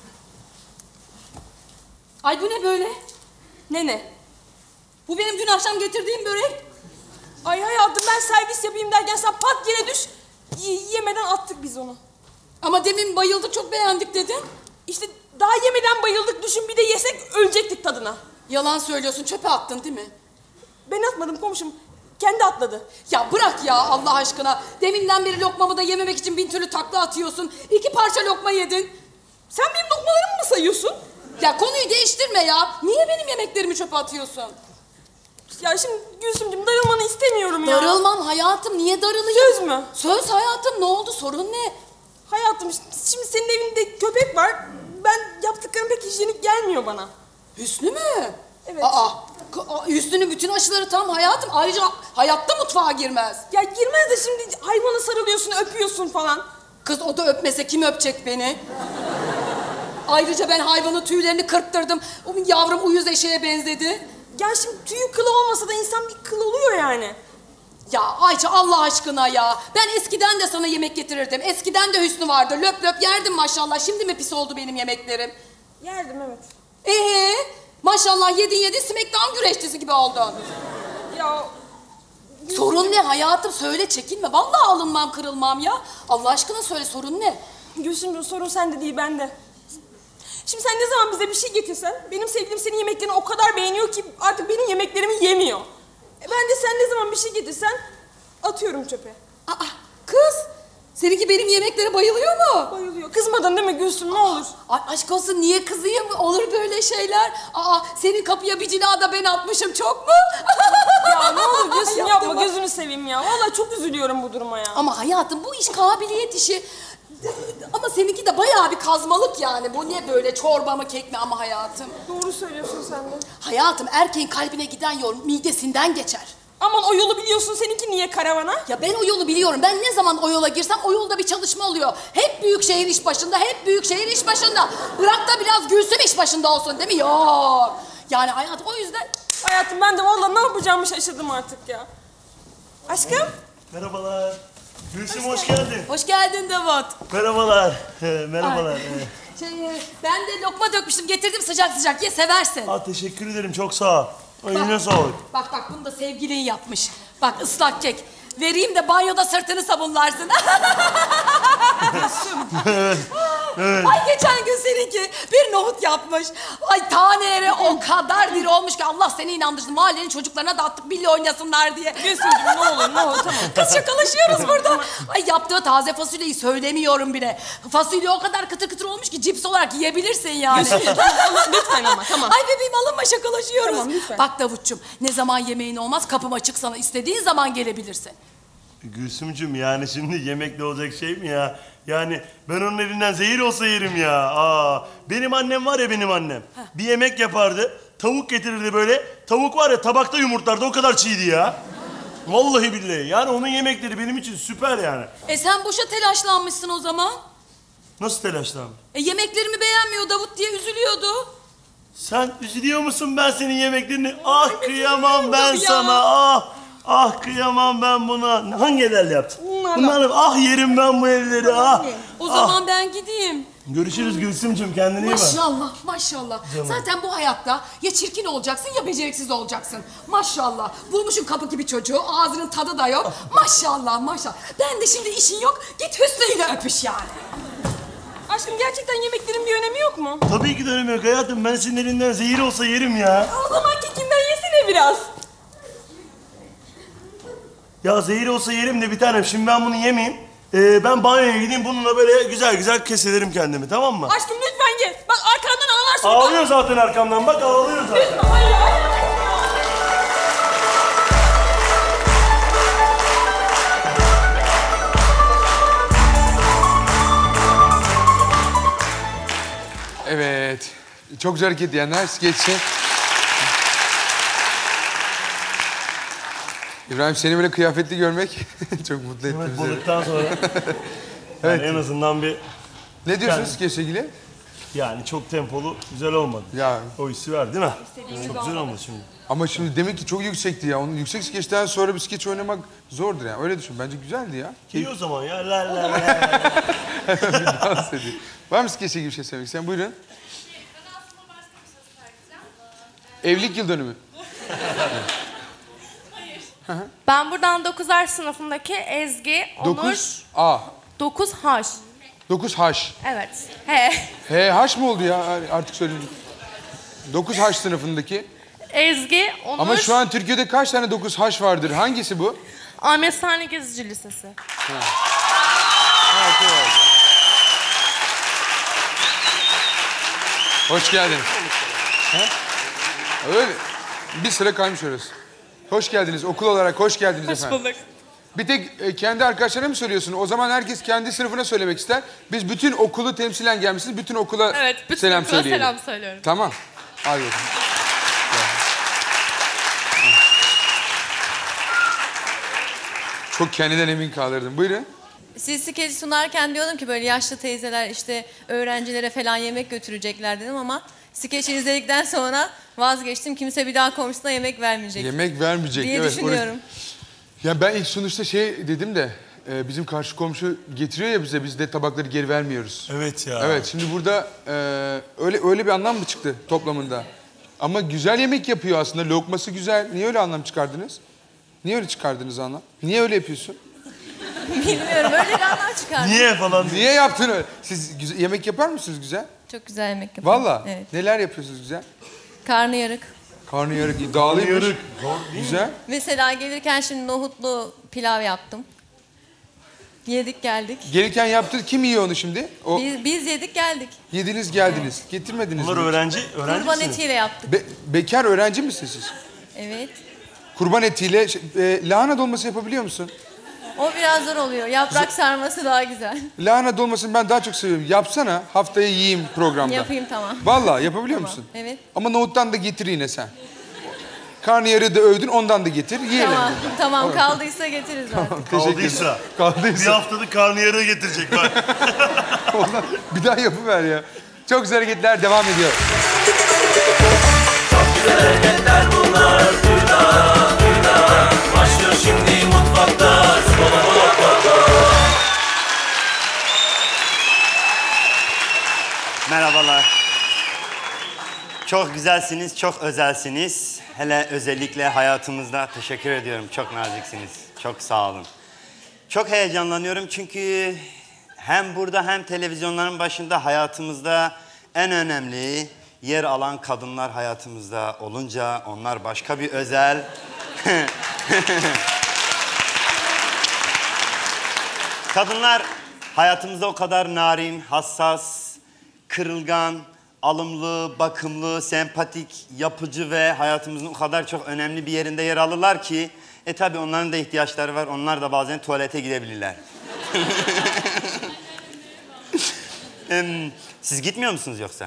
Ay bu ne böyle?
Ne ne?
Bu benim dün akşam getirdiğim börek.
Ay hayatım ben servis yapayım derken sen pat yere düş. Y yemeden attık biz onu.
Ama demin bayıldık çok beğendik dedin.
İşte daha yemeden bayıldık düşün bir de yesek ölecektik tadına.
Yalan söylüyorsun çöpe attın değil mi?
Ben atmadım komşum. Kendi atladı.
Ya bırak ya Allah aşkına. Deminden beri lokmamı da yememek için bin türlü takla atıyorsun. İki parça lokma yedin.
Sen benim lokmalarımı mı sayıyorsun?
Ya konuyu değiştirme ya. Niye benim yemeklerimi çöpe atıyorsun?
Ya şimdi Gülsümcüğüm darılmanı istemiyorum ya.
Darılmam hayatım. Niye darılayım?
Söz mü?
Söz hayatım. Ne oldu? Sorun ne?
Hayatım şimdi senin evinde köpek var. Ben yaptıklarım pek hijyenik gelmiyor bana.
Hüsnü mü?
Evet.
Aa, Hüsnü'nün bütün aşıları tam hayatım. Ayrıca hayatta mutfağa girmez.
Ya girmez de şimdi hayvana sarılıyorsun, öpüyorsun falan.
Kız o da öpmese kim öpecek beni? Ayrıca ben hayvanın tüylerini kırptırdım. O yavrum uyuz eşeğe benzedi.
Ya şimdi tüyü kılı olmasa da insan bir kıl oluyor yani.
Ya Ayça Allah aşkına ya. Ben eskiden de sana yemek getirirdim. Eskiden de Hüsnü vardı. Löp löp yerdim maşallah. Şimdi mi pis oldu benim yemeklerim?
Yerdim evet.
Ee, maşallah yedin yedin Smackdown güreşçisi gibi oldun.
Ya...
Sorun ne hayatım? Söyle çekinme. Vallahi alınmam kırılmam ya. Allah aşkına söyle sorun ne?
Gülsümcüğüm sorun sende değil bende. Şimdi sen ne zaman bize bir şey getirsen benim sevgilim senin yemeklerini o kadar beğeniyor ki artık benim yemeklerimi yemiyor. E ben de sen ne zaman bir şey getirsen atıyorum çöpe.
Aa kız seninki benim yemeklere bayılıyor mu?
Bayılıyor. Kızmadın değil mi Gülsüm ne olur?
Ay aşk olsun niye kızayım? Olur böyle şeyler. Aa senin kapıya bir cila da ben atmışım çok mu?
Ya ne olur Gülsüm yapma gözünü seveyim ya. Vallahi çok üzülüyorum bu duruma ya.
Ama hayatım bu iş kabiliyet işi. Ama seninki de bayağı bir kazmalık yani. Bu ne böyle çorba mı kek mi ama hayatım?
Doğru söylüyorsun sen de.
Hayatım erkeğin kalbine giden yol midesinden geçer.
Aman o yolu biliyorsun seninki niye karavana?
Ya ben o yolu biliyorum. Ben ne zaman o yola girsem o yolda bir çalışma oluyor. Hep büyük şehir iş başında, hep büyük şehir iş başında. Bırak da biraz Gülsüm iş başında olsun değil mi? Yok. Yani hayatım o yüzden...
Hayatım ben de vallahi ne yapacağımı şaşırdım artık ya. Aşkım.
Merhabalar. Gülsüm hoş geldin.
Hoş geldin Davut.
Merhabalar. Merhabalar.
Şey, ben de lokma dökmüştüm getirdim sıcak sıcak ye seversin.
Aa, teşekkür ederim çok sağ ol. Eline sağlık.
Bak bak bunu da sevgilin yapmış. Bak ıslak kek. Vereyim de banyoda sırtını sabunlarsın.
Evet. Evet.
Ay geçen gün seninki bir nohut yapmış. Ay taneleri o kadar diri olmuş ki Allah seni inandırsın. Mahallenin çocuklarına dağıttık bilye oynasınlar diye.
Gülsümcüğüm ne olur ne olur tamam.
Kız şakalaşıyoruz burada. Ay yaptığı taze fasulyeyi söylemiyorum bile. Fasulye o kadar kıtır kıtır olmuş ki cips olarak yiyebilirsin yani.
Lütfen ama tamam.
Ay bebeğim alınma şakalaşıyoruz.
Tamam lütfen.
Bak Davutçum ne zaman yemeğin olmaz kapım açık sana istediğin zaman gelebilirsin.
Gülsümcüm yani şimdi yemekle olacak şey mi ya? Yani ben onun elinden zehir olsa yerim ya. Aa, benim annem var ya benim annem. Heh. Bir yemek yapardı. Tavuk getirirdi böyle. Tavuk var ya tabakta yumurtlardı o kadar çiğdi ya. Vallahi billahi. Yani onun yemekleri benim için süper yani.
E sen boşa telaşlanmışsın o zaman.
Nasıl telaşlanmış?
E yemeklerimi beğenmiyor Davut diye üzülüyordu.
Sen üzülüyor musun ben senin yemeklerini? Ah kıyamam ben sana ah. Ah kıyamam ben buna. Hangi ellerle yaptın? Bunları ah yerim ben bu elleri ah.
O
ah.
zaman ben gideyim.
Görüşürüz Gülsümcüğüm kendine iyi bak.
Maşallah maşallah.
Canım.
Zaten bu hayatta ya çirkin olacaksın ya beceriksiz olacaksın. Maşallah. Bulmuşsun kapı gibi çocuğu ağzının tadı da yok. Maşallah maşallah. Ben de şimdi işin yok git Hüsnü'yle öpüş yani.
Aşkım gerçekten yemeklerin bir önemi yok mu?
Tabii ki de önemi yok hayatım. Ben senin elinden zehir olsa yerim ya.
O zaman kekinden yesene biraz.
Ya zehir olsa yerim de bir tanem. Şimdi ben bunu yemeyeyim. Ee, ben banyoya gideyim bununla böyle güzel güzel keselerim kendimi, tamam mı?
Aşkım lütfen ye. Bak arkandan ağlarsın.
Ağlıyor zaten arkamdan. Bak ağlıyor zaten.
Hayır.
Evet. Çok güzel hareket diyenler geçsin. İbrahim seni böyle kıyafetli görmek çok mutlu etti
Evet,
bizi.
balıktan sonra.
Evet.
Yani en azından bir...
Ne diyorsunuz skeçle ilgili?
Yani çok tempolu, güzel olmadı.
Ya.
O hissi ver değil mi? Çok güzel olmadı şimdi.
Ama şimdi demek ki çok yüksekti ya. Onun yüksek skeçten sonra bir skeç oynamak zordur yani. Öyle düşün. Bence güzeldi ya.
İyi o zaman ya. La la la.
Bir dans edeyim. Var mı skeçle gibi bir şey söylemek isteyen? Buyurun. Evlilik yıl dönümü.
Ben buradan dokuzlar sınıfındaki Ezgi, Onur...
dokuz A.
dokuz H.
dokuz H.
Evet. He.
He H mı oldu ya? Artık söyleyeyim. dokuz H sınıfındaki.
Ezgi, Onur...
Ama şu an Türkiye'de kaç tane dokuz H vardır? Hangisi bu?
Ahmet Sani Gezici Lisesi.
Ha. Ha, okay, okay. Hoş geldiniz. Ha? Öyle. Bir sıra kaymış orası. Hoş geldiniz. Okul olarak hoş geldiniz
Hoş
efendim.
bulduk.
Bir tek e, kendi arkadaşlarına mı söylüyorsun? O zaman herkes kendi sınıfına söylemek ister. Biz bütün okulu temsilen gelmişsiniz. Bütün okula
Evet, bütün
selam
okula
söyleyelim.
selam söylüyorum.
Tamam. Hadi bakalım. Çok kendinden emin kaldırdın. Buyurun.
Siz skeci sunarken diyordum ki böyle yaşlı teyzeler işte öğrencilere falan yemek götürecekler dedim ama skeçi izledikten sonra vazgeçtim. Kimse bir daha komşusuna yemek vermeyecek.
Yemek vermeyecek.
diye
evet,
düşünüyorum.
Orası... Ya ben ilk sunuşta şey dedim de e, bizim karşı komşu getiriyor ya bize, biz de tabakları geri vermiyoruz.
Evet ya.
Evet, şimdi burada e, öyle öyle bir anlam mı çıktı toplamında? Ama güzel yemek yapıyor aslında, lokması güzel. Niye öyle anlam çıkardınız? Niye öyle çıkardınız anlam? Niye öyle yapıyorsun?
Bilmiyorum, öyle bir anlam çıkardım.
Niye falan?
Niye yaptın öyle? Siz güzel, yemek yapar mısınız güzel?
Çok güzel yemek yapıyorum.
Valla?
Evet.
Neler yapıyorsunuz güzel?
Karnıyarık.
Karnıyarık, dağlıymış.
Karnıyarık.
Güzel.
Mesela gelirken şimdi nohutlu pilav yaptım. Yedik geldik.
Gelirken yaptın, kim yiyor onu şimdi? O...
Biz, biz yedik geldik.
Yediniz geldiniz, getirmediniz
Bunlar
mi?
öğrenci, öğrenci
Kurban
misiniz?
etiyle yaptık.
Be- bekar öğrenci misiniz siz?
Evet.
Kurban etiyle şey, e, lahana dolması yapabiliyor musun?
O biraz zor oluyor. Yaprak sarması daha güzel.
Lahana dolmasını ben daha çok seviyorum. Yapsana, haftaya yiyeyim programda.
Yapayım tamam.
Vallahi yapabiliyor
Tamam,
musun?
evet.
Ama nohuttan da getir yine sen. Karnıyarığı da övdün, ondan da getir. Yiyelim.
Tamam, tamam
Evet.
kaldıysa getiririz artık.
Kaldıysa.
Kaldıysa.
Bir haftalık karnıyarığı getirecek bak.
Ondan bir daha yapıver ya. Çok güzel hareketler devam ediyor.
Çok güzel hareketler bunlar. Duyda, duyda. Başlıyor şimdi mutfakta. Skola, kola, kola.
Merhabalar. Çok güzelsiniz, çok özelsiniz. Hele özellikle hayatımızda teşekkür ediyorum. Çok naziksiniz. Çok sağ olun. Çok heyecanlanıyorum çünkü hem burada hem televizyonların başında hayatımızda en önemli yer alan kadınlar hayatımızda olunca onlar başka bir özel. Kadınlar hayatımızda o kadar narin, hassas, kırılgan, alımlı, bakımlı, sempatik, yapıcı ve hayatımızın o kadar çok önemli bir yerinde yer alırlar ki e tabi onların da ihtiyaçları var. Onlar da bazen tuvalete gidebilirler. Siz gitmiyor musunuz yoksa?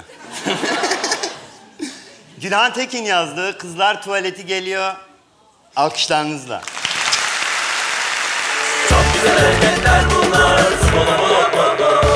Gülhan Tekin yazdı. Kızlar tuvaleti geliyor. Alkışlarınızla.
Çok güzel hareketler bunlar. Skola, kola, kola.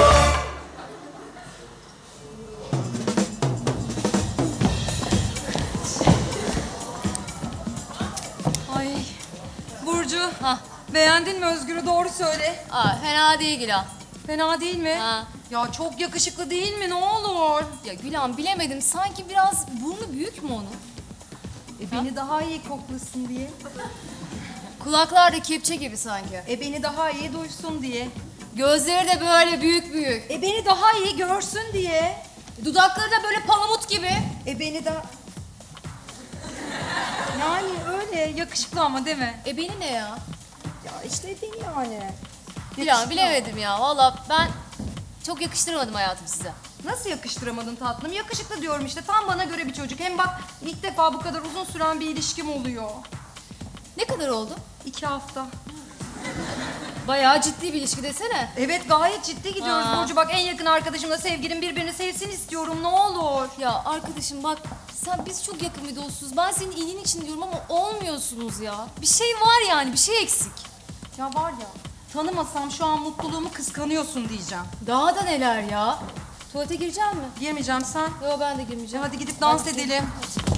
Ay Burcu, ha. Beğendin mi Özgür'ü, doğru söyle.
Aa, fena değil Gülan.
Fena değil mi?
Ha.
Ya çok yakışıklı değil mi, ne olur?
Ya Gülan bilemedim, sanki biraz burnu büyük mü onun?
E beni daha iyi koklasın diye.
Kulaklar da kepçe gibi sanki.
E beni daha iyi duysun diye.
Gözleri de böyle büyük büyük.
E beni daha iyi görsün diye.
Dudakları da böyle palamut gibi.
E beni daha... Yani öyle yakışıklı ama değil mi?
E beni ne ya?
Ya işte değil yani.
Bilen bilemedim ya. Valla ben çok yakıştıramadım hayatım size.
Nasıl yakıştıramadın tatlım? Yakışıklı diyorum işte. Tam bana göre bir çocuk. Hem bak ilk defa bu kadar uzun süren bir ilişkim oluyor.
Ne kadar oldu?
İki hafta.
Bayağı ciddi bir ilişki desene.
Evet gayet ciddi gidiyoruz
Aa.
Burcu. Bak en yakın arkadaşımla sevgilim birbirini sevsin istiyorum. Ne olur.
Ya arkadaşım bak sen biz çok yakın bir dostuz. Ben senin iyiliğin için diyorum ama olmuyorsunuz ya. Bir şey var yani bir şey eksik.
Ya var ya tanımasam şu an mutluluğumu kıskanıyorsun diyeceğim.
Daha da neler ya. Tuvalete girecek mi?
Girmeyeceğim sen.
Yok ben de girmeyeceğim.
Hadi gidip dans
Hadi
edelim.
Hadi.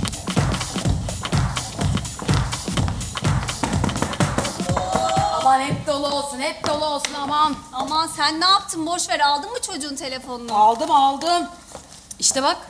Aman hep dolu olsun, hep dolu olsun aman.
Aman sen ne yaptın? Boş ver. Aldın mı çocuğun telefonunu?
Aldım aldım. İşte bak.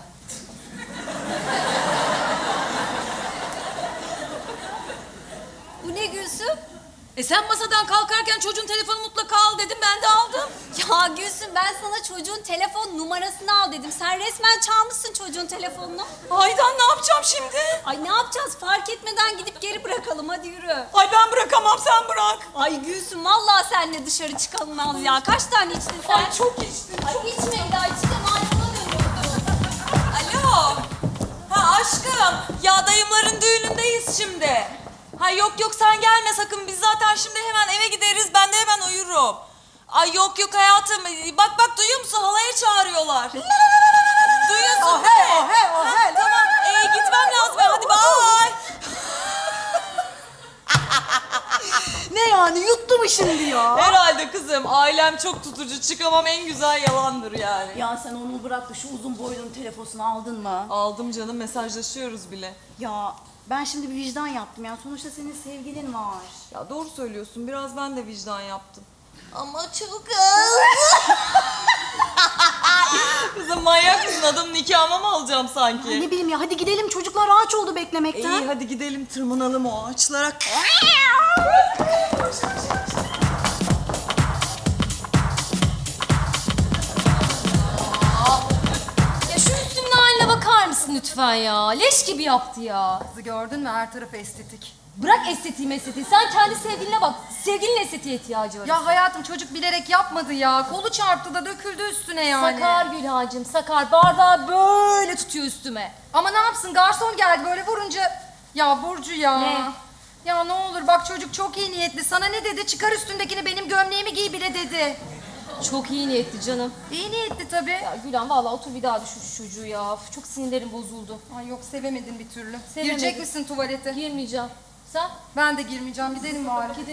Bu ne Gülsüm?
E sen masadan kalkarken çocuğun telefonu mutlaka al dedim ben de aldım.
Ya Gülsüm ben sana çocuğun telefon numarasını al dedim. Sen resmen çalmışsın çocuğun telefonunu.
Aydan ne yapacağım şimdi?
Ay ne yapacağız? Fark etmeden gidip geri bırakalım. Hadi yürü.
Ay ben bırakamam sen bırak.
Ay Gülsüm vallahi seninle dışarı çıkalım ya. Kaç tane içtin sen?
Ay çok içtim.
Ay içmeyin daha içtim. Ayrına dönüyordu.
Alo. Ha aşkım. Ya dayımların düğünündeyiz şimdi. Ha yok yok sen gelme sakın. Biz zaten şimdi hemen eve gideriz. Ben de hemen uyurum. Ay yok yok hayatım. Bak bak duyuyor musun? Halaya çağırıyorlar. Duyuyorsun
oh,
değil mi?
He, oh, he, oh, he.
Tamam. Ee, gitmem lazım. Hadi bye.
Ne yani yuttu mu şimdi ya?
Herhalde kızım. Ailem çok tutucu. Çıkamam en güzel yalandır yani.
Ya sen onu bırak da şu uzun boylunun telefonu aldın mı?
Aldım canım. Mesajlaşıyoruz bile.
Ya ben şimdi bir vicdan yaptım ya. Sonuçta senin sevgilin var.
Ya doğru söylüyorsun. Biraz ben de vicdan yaptım.
Ama çok az.
Kızım manyak mısın? Adamın nikahıma mı alacağım sanki?
Ne bileyim ya hadi gidelim çocuklar ağaç oldu beklemekten.
İyi hadi gidelim tırmanalım o ağaçlara.
Ya şu üstümün haline bakar mısın lütfen ya? Leş gibi yaptı ya.
Kızı gördün mü her tarafı estetik.
Bırak estetiği estetiği. Sen kendi sevgiline bak. Sevgilinin estetiğe ihtiyacı var.
Ya hayatım çocuk bilerek yapmadı ya. Kolu çarptı da döküldü üstüne yani.
Sakar Gülhacığım sakar. Bardağı böyle tutuyor üstüme.
Ama ne yapsın garson geldi böyle vurunca. Ya Burcu ya.
Ne?
Ya ne olur bak çocuk çok iyi niyetli. Sana ne dedi? Çıkar üstündekini benim gömleğimi giy bile dedi.
Çok iyi niyetli canım.
İyi niyetli tabii.
Ya Gülen vallahi otur bir daha düşün şu çocuğu ya. Çok sinirlerim bozuldu.
Ay yok sevemedin bir türlü.
Sevemedim.
Girecek misin tuvalete?
Girmeyeceğim. Sen?
Ben de girmeyeceğim. Gidelim bari.
Gidelim.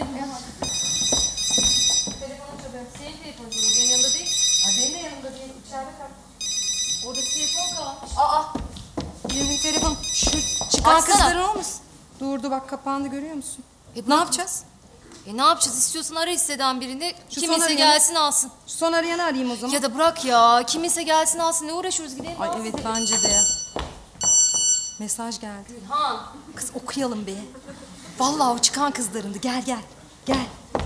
Telefonu çalıyor.
Senin telefonun çalıyor. Benim yanımda değil.
Ay benim de yanımda değil. İçeride kal.
Oradaki telefon kalmış.
Aa. Birinin telefon. Şu çıkan
Açsana.
kızların o musun? Durdu bak kapandı görüyor musun?
E, ne yapacağız? E ne yapacağız? İstiyorsan ara hisseden birini.
Şu
Kiminse
son arayanı-
gelsin alsın.
Şu son arayanı arayayım o zaman.
Ya da bırak ya. Kiminse gelsin alsın. Ne uğraşıyoruz gidelim.
Ay
alsın.
evet bence de. Mesaj geldi.
Han.
Kız okuyalım be. Vallahi o çıkan kızlarındı. Gel gel. Gel.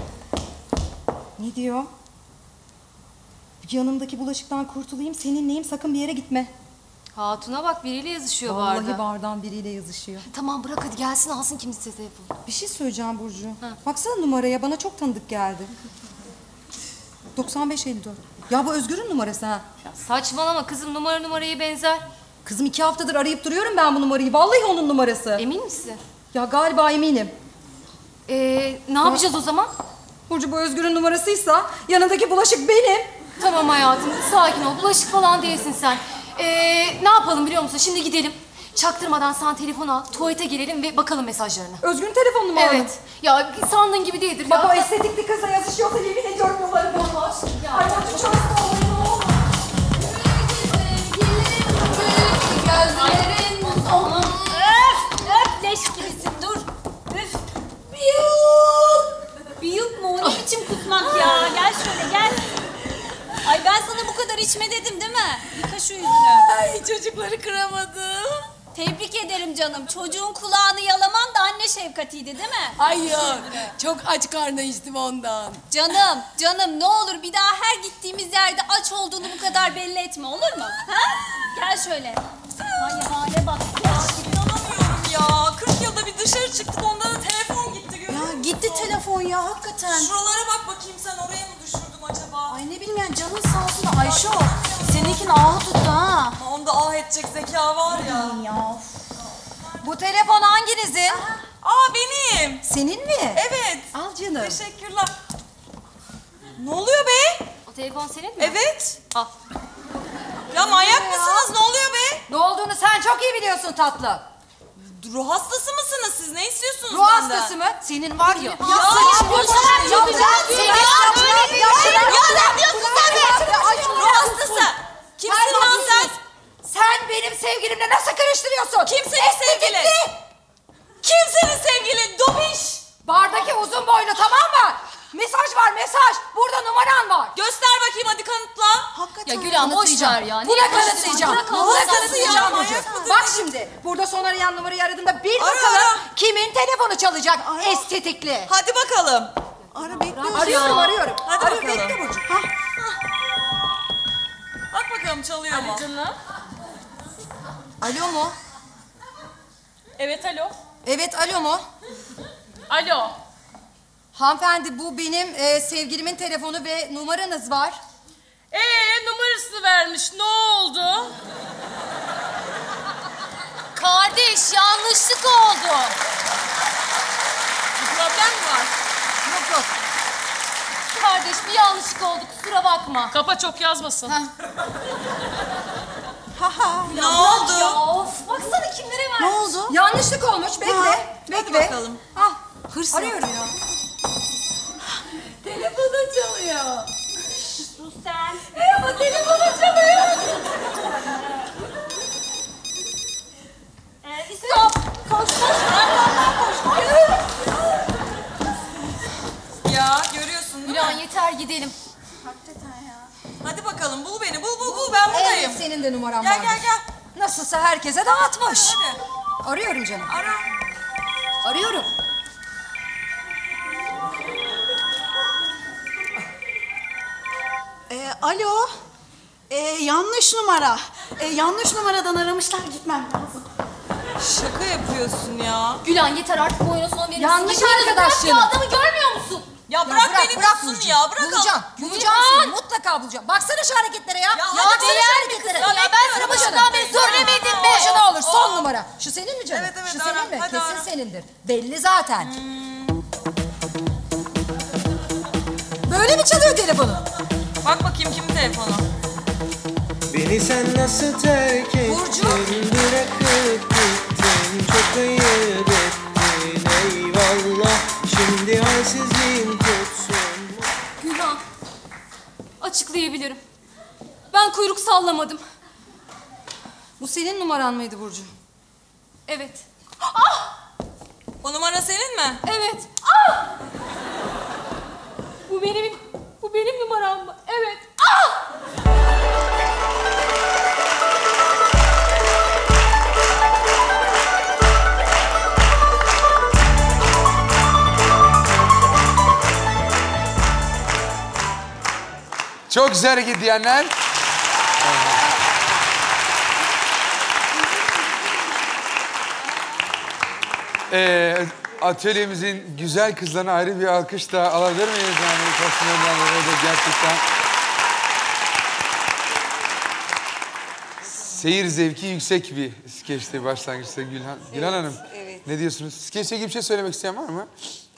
Ne diyor? Yanımdaki bulaşıktan kurtulayım. Seninleyim sakın bir yere gitme.
Hatuna bak biriyle yazışıyor
Vallahi
barda.
bardan biriyle yazışıyor.
Tamam bırak hadi gelsin alsın kimse telefonu.
Bir şey söyleyeceğim Burcu. Baksana numaraya bana çok tanıdık geldi. doksan beş elli dört. Ya bu Özgür'ün numarası ha.
Ya saçmalama kızım numara numaraya benzer.
Kızım iki haftadır arayıp duruyorum ben bu numarayı. Vallahi onun numarası.
Emin misin?
Ya galiba eminim.
Ee, ne yapacağız o zaman?
Burcu bu Özgür'ün numarasıysa yanındaki bulaşık benim.
Tamam hayatım sakin ol. Bulaşık falan değilsin sen. Ee, ne yapalım biliyor musun? Şimdi gidelim. Çaktırmadan sen telefon al. Tuvalete girelim ve bakalım mesajlarına.
Özgür'ün telefonunu mu aldın?
Evet. Ya sandığın gibi değildir.
Bak
ya.
o estetikli kızla yazışıyorsa yemin ediyorum yollarım olmaz.
Ya.
Ay Burcu çok olur ne olur.
Gözlerin onun.
Öf! Öf! Leş gibisin dur. Öf! Biyuk! Biyuk mu? O ne biçim kusmak ya? Gel şöyle gel. Ay ben sana bu kadar içme dedim değil mi? Yıka şu yüzünü.
Ay çocukları kıramadım.
Tebrik ederim canım. Çocuğun kulağını yalaman da anne şefkatiydi değil mi?
Hayır. Çok aç karnı içtim ondan.
Canım, canım ne olur bir daha her gittiğimiz yerde aç olduğunu bu kadar belli etme olur mu? Ha? Gel şöyle. Ay hale bak.
İnanamıyorum ya. kırk yılda bir dışarı çıktık onda da telefon gitti.
Ya gitti telefon
telefon ya hakikaten.
Şuralara bak bakayım, sen oraya mı düşürdüm acaba?
Ay ne bileyim yani, canın sağ olsun da Ayşe o. Seninkini ahı tuttu ha.
Onda ah edecek zeka var ya.
Ya. Bu telefon hanginizin?
Aa benim.
Senin mi?
Evet.
Al canım.
Teşekkürler. Ne oluyor be?
O telefon senin mi?
Evet.
Al.
Ya manyak mısınız? Ne oluyor be?
Ne olduğunu sen çok iyi biliyorsun tatlım.
Ruh hastası mısınız siz? Ne istiyorsunuz
Ruh
benden?
hastası mı? Senin var ya.
Ya ne yapıyorsun sen? Ya ne yapıyorsun sen be? Ruh hastası. Kimsin lan sen?
Sen benim sevgilimle nasıl karıştırıyorsun?
Kim senin sevgilin? Kim senin sevgilin? Dobiş.
Bardaki uzun boylu, tamam mı? Mesaj var, mesaj. Burada numaran var.
Göster bakayım, hadi kanıtla.
Ya Gülhan boş ver ya.
Buna kanıtlayacağım. Buna kanıtlayacağım.
Bırak.
Bak şimdi, burada son arayan numarayı aradığımda bil
Ara,
bakalım
ara.
kimin telefonu çalacak estetikli.
Hadi bakalım. Ara bekliyorum.
Arıyorum, arıyorum.
Hadi
Arıyorum,
bakalım.
bekle Burcu. Hah.
Bak bakalım çalıyor mu?
Canım.
Alo mu?
Evet alo.
Evet, alo mu?
Alo.
Hanımefendi, bu benim e, sevgilimin telefonu ve numaranız var.
Ee numarasını vermiş, ne oldu?
Kardeş yanlışlık oldu.
Bir problem mi var?
Yok yok.
Kardeş bir yanlışlık oldu, kusura bakma.
Kapa, çok yazmasın.
Ne
oldu?
Ya of, baksana kimlere vermiş.
Ne oldu? Yanlışlık olmuş, bekle.
Ha,
bekle.
hadi bakalım.
Ah,
Hırs
arıyorum ya. Telefonu çalıyor.
Sus sen.
Merhaba, telefonu çalıyor.
Ee, İstop. Koş koş. Arkamdan koş. koş. Ya görüyorsun değil
Gülhan
mi?
yeter gidelim.
Hakikaten ya. Hadi bakalım, bul beni, bul bul bul, ben buradayım.
Evet, senin de numaran
Gel
vardır.
gel gel.
Nasılsa herkese dağıtmış.
Hadi.
Arıyorum canım.
Ara.
Arıyorum. Ee, alo. Ee, yanlış numara. Ee, yanlış numaradan aramışlar, gitmem lazım.
Şaka yapıyorsun ya.
Gülhan yeter artık bu oyuna son verirsin.
Yanlış
Yemin ederim,
arkadaş
bırak ya,
canım.
adamı görmüyor musun?
Ya bırak beni bulsun
Burcu.
ya, bırak
Bulacağım.
al.
Bulacağım seni, mutlaka bulacağım. Baksana şu hareketlere ya.
Ya
baksana
hadi
şu
değer mi
hareketlere.
kızım ya? Ben sana
başından beri söylemedim mi?
Şu ne olur, son numara. Şu senin mi canım?
Evet, evet,
Şu
ara.
senin mi?
Hadi
Kesin
ara.
senindir. Belli zaten. Böyle mi çalıyor telefonu?
Bak bakayım kimin telefonu.
Beni sen nasıl terk ettin?
Burcu.
Bırakıp gittin. Çok ayıp ettin. Eyvallah. Şimdi halsizliğim tutsun.
Gülhan, açıklayabilirim. Ben kuyruk sallamadım.
Bu senin numaran mıydı Burcu?
Evet.
O numara senin mi?
Evet. Ah! Bu benim, bu benim numaram mı? Evet. Ah!
Çok güzel hareket diyenler. Ee, atölyemizin güzel kızlarına ayrı bir alkış da alabilir miyiz? Yani kostümlerden dolayı da gerçekten. Seyir zevki yüksek bir skeçti başlangıçta Gülhan. Gülhan Hanım,
evet.
ne diyorsunuz? Skeçle ilgili bir şey söylemek isteyen var mı?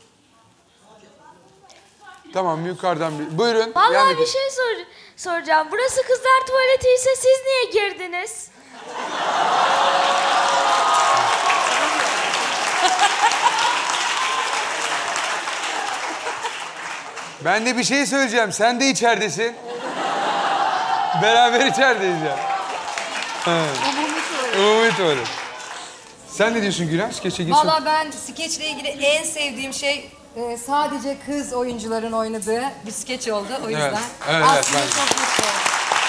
Tamam, yukarıdan bir... Buyurun.
Vallahi
yani...
bir şey sor soracağım. Burası kızlar tuvaleti ise siz niye girdiniz?
Ben de bir şey söyleyeceğim. Sen de içeridesin. Beraber içerideyiz ya. Evet. Umumi tuvalet. Sen ne diyorsun Gülhan? Skeçe girsin.
Valla ben skeçle ilgili en sevdiğim şey e, sadece kız oyuncuların oynadığı bir skeç oldu. O yüzden
Evet, evet, evet,
aslında
ben de.
çok mutlu oldum.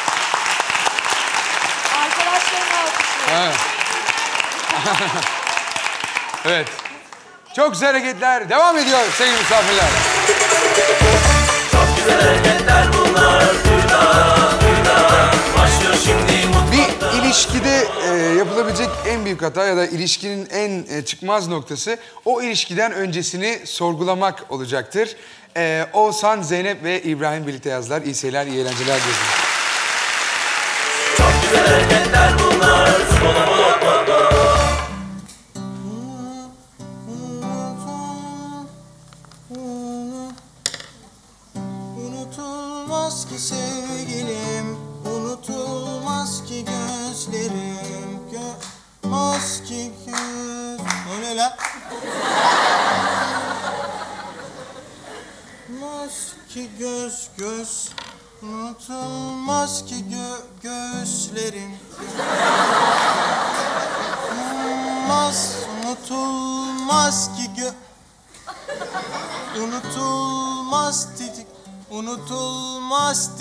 Arkadaşlarına alkışlıyorum.
Evet. Evet. Çok güzel hareketler devam ediyor sevgili misafirler.
Çok güzel hareketler bunlar. Duyda, duyda. Başlıyor şimdi mutfakta.
Bir ilişki ilişkide e, yapılabilecek en büyük hata ya da ilişkinin en e, çıkmaz noktası o ilişkiden öncesini sorgulamak olacaktır. E, Oğuzhan, Zeynep ve İbrahim birlikte yazdılar. İyi seyirler, iyi eğlenceler diliyorum.
Çok güzel hareketler bunlar. Bola bola bola.
Unutulmaz ki sevgilim, unutulmaz ki gözlerim, görmez ki göz... O ne lan? Unutulmaz ki göz göz, unutulmaz ki gö gözlerim. Unutulmaz, unutulmaz ki gö... Unutulmaz titik, unutulmaz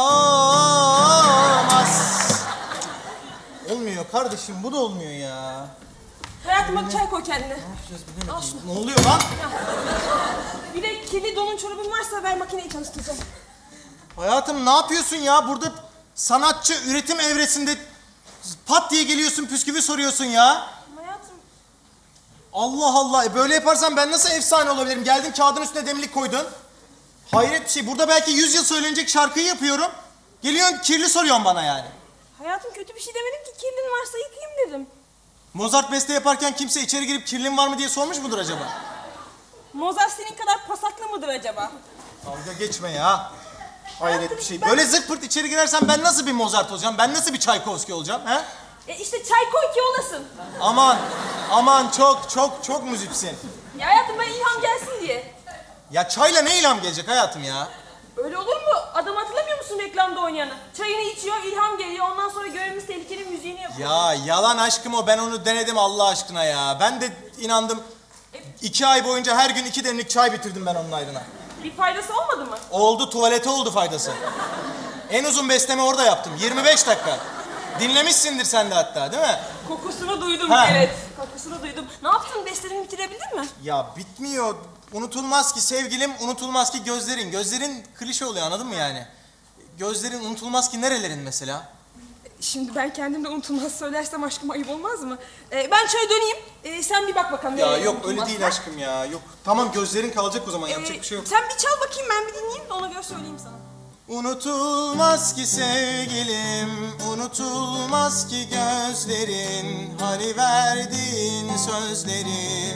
tikamaz. Olmuyor kardeşim, bu da olmuyor ya.
Hayatım bak çay koy kendine. Al şunu.
Ne oluyor lan?
Bir de kirli donun çorabın varsa ver makineyi çalıştıracağım.
Hayatım ne yapıyorsun ya? Burada sanatçı üretim evresinde pat diye geliyorsun, püsküvi soruyorsun ya.
Hayatım.
Allah Allah, e böyle yaparsan ben nasıl efsane olabilirim? Geldin kağıdın üstüne demlik koydun. Hayret bir şey, burada belki yüz yıl söylenecek şarkıyı yapıyorum. Geliyorsun kirli soruyorsun bana yani.
Hayatım kötü bir şey demedim ki, kirlin varsa yıkayayım dedim.
Mozart beste yaparken kimse içeri girip kirlin var mı diye sormuş mudur acaba?
Mozart senin kadar pasaklı mıdır acaba?
Dalga geçme ya. Hayret bir şey. Böyle zırt pırt içeri girersen ben nasıl bir Mozart olacağım? Ben nasıl bir Çaykovski olacağım? He?
E işte çay koy ki olasın.
Aman, aman çok çok çok müziksin.
Ya hayatım ben ilham gelsin diye.
Ya çayla ne ilham gelecek hayatım ya?
Öyle olur mu? Adam hatırlamıyor musun reklamda oynayanı? Çayını içiyor, ilham geliyor. Ondan sonra görevimiz tehlikeli müziğini yapıyor.
Ya yalan aşkım o. Ben onu denedim Allah aşkına ya. Ben de inandım. İki ay boyunca her gün iki demlik çay bitirdim ben onun ayrına.
Bir faydası olmadı mı?
Oldu, tuvalete oldu faydası. En uzun bestemi orada yaptım. yirmi beş dakika. Dinlemişsindir sen de hatta değil mi?
Kokusunu duydum,
Ha.
evet. Kokusunu duydum. Ne yaptın? Besteni bitirebildin mi?
Ya bitmiyor. Unutulmaz ki sevgilim, unutulmaz ki gözlerin. Gözlerin klişe oluyor, anladın mı yani? Gözlerin unutulmaz ki nerelerin mesela?
Şimdi ben kendim de unutulmaz söylersem aşkım ayıp olmaz mı? Ee, ben şöyle döneyim. Ee, sen bir bak bakalım.
Ya
nereye
yok öyle
unutulmaz
değil
var.
aşkım ya. Yok. Tamam gözlerin kalacak o zaman, yapacak
Ee,
bir şey yok.
Sen bir çal bakayım, ben bir dinleyeyim de ona göre söyleyeyim sana.
Unutulmaz ki sevgilim, unutulmaz ki gözlerin. Hani verdiğin sözleri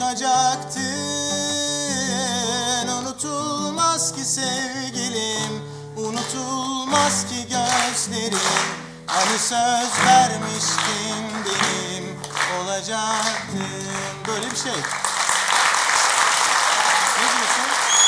tutacaktın. Unutulmaz ki sevgilim, unutulmaz ki gözlerin. Hani söz vermiştin benim olacaktın. Böyle bir şey. Ne diyorsun?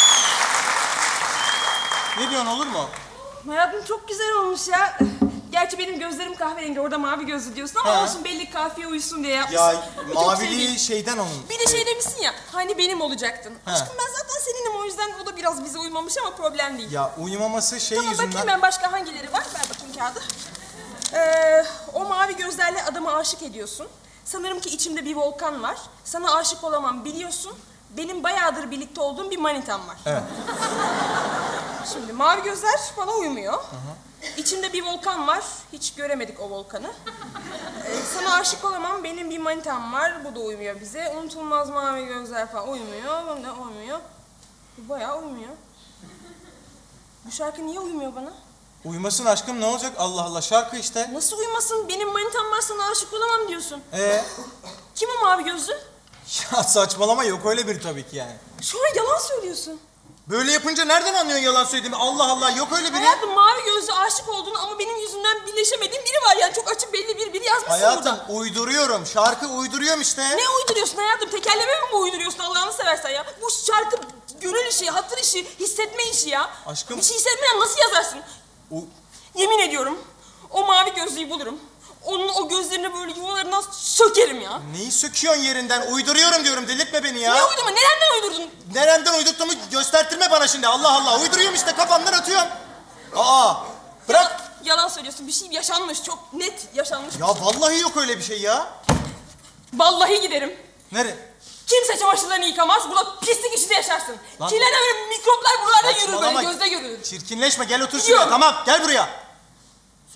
Ne diyorsun, olur mu?
Hayatım çok güzel olmuş ya. Gerçi benim gözlerim kahverengi, orada mavi gözlü diyorsun ama
Ha.
olsun, belli kafiye uysun diye yapmışsın.
Ya
Bu çok
maviliği
sevdim.
şeyden onun.
Bir de şey demişsin ya, hani benim olacaktın.
Ha.
Aşkım ben zaten seninim, o yüzden o da biraz bize uymamış ama problem değil.
Ya uyumaması şey
Tamam
yüzünden...
bakayım ben başka hangileri var, ver bakayım kağıdı. Ee, o mavi gözlerle adama aşık ediyorsun. Sanırım ki içimde bir volkan var. Sana aşık olamam biliyorsun. Benim bayağıdır birlikte olduğum bir manitam var.
Evet.
Şimdi mavi gözler bana uymuyor. İçimde bir volkan var. Hiç göremedik o volkanı. Ee, sana aşık olamam. Benim bir manitam var. Bu da uymuyor bize. Unutulmaz mavi gözler falan uymuyor. Bu da uymuyor. Bu bayağı uymuyor. Bu şarkı niye uymuyor bana?
Uyumasın aşkım, ne olacak? Allah Allah, şarkı işte.
Nasıl uyumasın? Benim manitam var, sana aşık olamam diyorsun.
Ee?
Kim o mavi gözlü?
Ya saçmalama, yok öyle biri tabii ki yani.
Şu an yalan söylüyorsun.
Böyle yapınca nereden anlıyorsun yalan söylediğimi? Allah Allah, yok öyle biri.
Hayatım mavi gözlü aşık olduğunu ama benim yüzümden birleşemediğim biri var yani, çok açık belli bir biri yazmışsın
Hayatım
burada.
uyduruyorum, şarkı uyduruyorum işte.
Ne uyduruyorsun hayatım? Tekerleme mi uyduruyorsun Allah'ını seversen ya? Bu şarkı gönül işi, hatır işi, hissetme işi ya.
Aşkım.
Bir şey hissetmeden nasıl yazarsın?
U
Yemin ediyorum o mavi gözlüyü bulurum. Onun o gözlerini böyle yuvalarından sökerim ya.
Neyi söküyorsun yerinden? Uyduruyorum diyorum, delirtme beni ya.
Ne uydurma? Nereden uydurdun?
Nereden uydurduğumu göstertirme bana şimdi, Allah Allah. Uyduruyorum işte, kafamdan atıyorum. Aa, bırak.
Yalan söylüyorsun, bir şey yaşanmış, çok net yaşanmış.
Ya vallahi yok öyle bir şey ya.
Vallahi giderim.
Nere?
Kimse çamaşırlarını yıkamaz, burada pislik içinde yaşarsın.
Lan.
Kirlenen böyle mikroplar buralarda yürür,
Saçmalama.
böyle gözde görülür.
Çirkinleşme, gel otur
Gidiyorum.
şuraya, tamam gel buraya.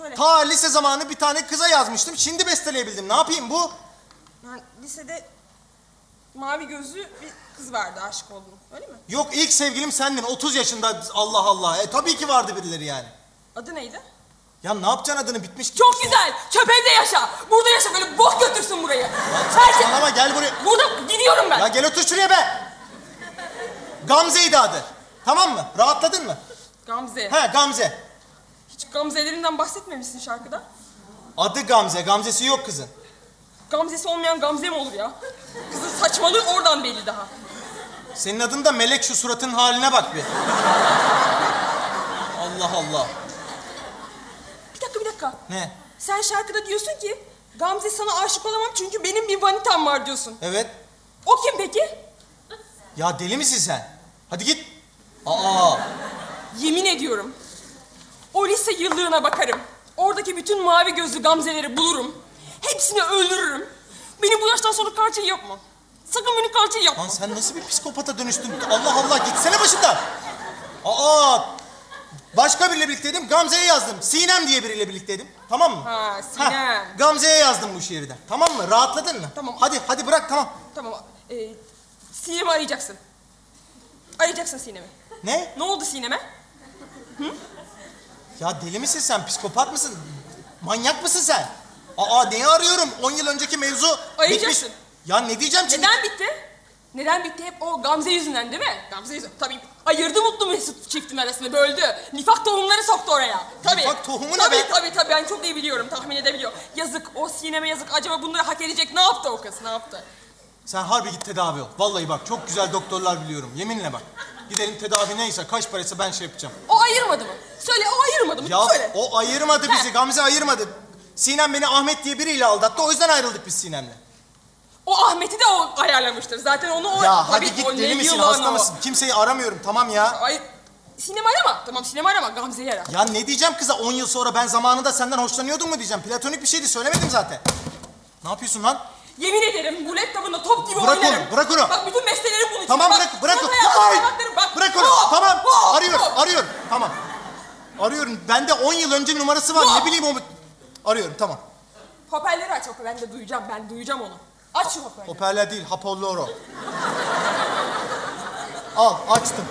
Söyle.
Ta lise zamanı bir tane kıza yazmıştım. Şimdi besteleyebildim. Ne yapayım bu?
Ben lisede mavi gözlü bir kız vardı, aşık oldum. Öyle mi?
Yok, ilk sevgilim sendin. otuz yaşında. Allah Allah. E tabii ki vardı birileri yani.
Adı neydi?
Ya ne yapacaksın adını? Bitmiş gitmiş.
Çok güzel. Çöp evde yaşa. Burada yaşa. Böyle bok götürsün burayı. Her şey...
Ama gel buraya.
Burada gidiyorum ben.
Ya gel otur şuraya be. Gamze'ydi adı. Tamam mı? Rahatladın mı?
Gamze.
He, Gamze.
Hiç Gamzelerinden bahsetmemişsin şarkıda.
Adı Gamze. Gamzesi yok kızın.
Gamzesi olmayan Gamze mi olur ya? Kızın saçmalığı oradan belli daha.
Senin adın da Melek, şu suratının haline bak bir. Allah Allah.
Bir dakika bir dakika.
Ne?
Sen şarkıda diyorsun ki Gamze sana aşık olamam çünkü benim bir vanitam var diyorsun.
Evet.
O kim peki?
Ya deli misin sen? Hadi git. Aa.
Yemin ediyorum. O lise yıllığına bakarım. Oradaki bütün mavi gözlü Gamzeleri bulurum. Hepsini öldürürüm. Benim bu yaştan sonra karşıyı yapma. Sakın beni karşıyı yapma.
Lan sen nasıl bir psikopata dönüştün? Allah Allah, gitsene başımdan. Aa. Başka biriyle birlikteydim. Gamze'ye yazdım. Sinem diye biriyle birlikteydim. Tamam mı?
Ha, Sinem.
Ha, Gamze'ye yazdım bu şiirden. Tamam mı? Rahatladın mı?
Tamam.
Hadi, hadi bırak, tamam.
Tamam. Ee, Sinem'i arayacaksın. Arayacaksın Sinem'i.
Ne?
Ne oldu Sinem'e? Hı?
Ya deli misin sen? Psikopat mısın? Manyak mısın sen? Aa, neyi arıyorum? On yıl önceki mevzu
Arayacaksın.
bitmiş. Ya ne diyeceğim şimdi?
Neden bitti? Neden bitti? Hep o Gamze yüzünden değil mi? Gamze yüzünden. Tabii ayırdı Mutlu Mesut çiftin arasını, böldü. Nifak tohumları soktu oraya. Tabii.
Nifak tohumu ne
tabii,
be?
Tabii tabii ben çok iyi biliyorum, tahmin edebiliyorum. Yazık, o Sinem'e yazık. Acaba bunları hak edecek ne yaptı o kız, ne yaptı?
Sen harbi git tedavi ol. Vallahi bak, çok güzel doktorlar biliyorum. Yeminle bak. Gidelim, tedavi neyse, kaç paraysa ben şey yapacağım.
O ayırmadı mı? Söyle, o ayırmadı mı?
Ya
Söyle.
o ayırmadı bizi. Gamze ayırmadı. Sinem beni Ahmet diye biriyle aldattı. O yüzden ayrıldık biz Sinem'le.
O Ahmet'i de o ayarlamıştır. Zaten onu o...
Ya
tabii,
hadi git,
o
deli misin?
yılan
Hasta
o.
mısın? Kimseyi aramıyorum, tamam ya.
Ay, Sinem arama. Tamam, Sinem arama. Gamze'yi ara.
Ya ne diyeceğim kıza? On yıl sonra ben zamanında senden hoşlanıyordum mu diyeceğim. Platonik bir şeydi, söylemedim zaten. Ne yapıyorsun lan?
Yemin ederim bu laptopunda top gibi
Bırak
oynarım.
onu, bırak onu.
Bak bütün bestelerim bunun için.
Tamam,
Bak,
bırak, bırak
bak,
onu.
hayatım,
Ay!
hayatlarım, bak.
Bırak onu,
Hop,
tamam.
hop,
Arıyorum,
hop.
arıyorum. Tamam. Arıyorum. Bende on yıl önce numarası var.
Hop.
Ne bileyim o... Arıyorum, tamam.
Hoparlörü aç, ben de duyacağım, ben duyacağım onu. Aç şu hoparlörü.
Hoparlör değil, Hapolloro. Al, açtım.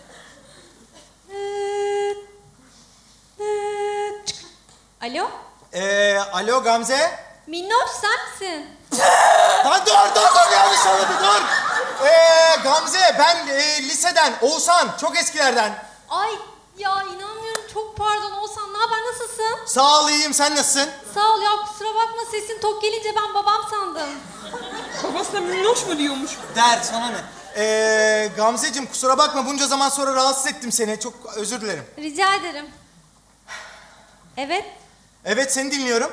Alo?
Ee, alo Gamze.
Minnoş sen misin?
Lan dur, dur, dur, yanlış anladı, dur. Ee, Gamze, ben e, liseden, Oğuzhan, çok eskilerden.
Ay ya inanmıyorum, çok pardon Oğuzhan, ne haber, nasılsın?
Sağ ol, iyiyim, sen nasılsın?
Sağ ol ya, kusura bakma sesin tok gelince ben babam sandım.
Babasına minnoş mu diyormuş?
Der, sana ne? Ee, Gamzeciğim, kusura bakma, bunca zaman sonra rahatsız ettim seni, çok özür dilerim.
Rica ederim. Evet,
Evet, seni dinliyorum.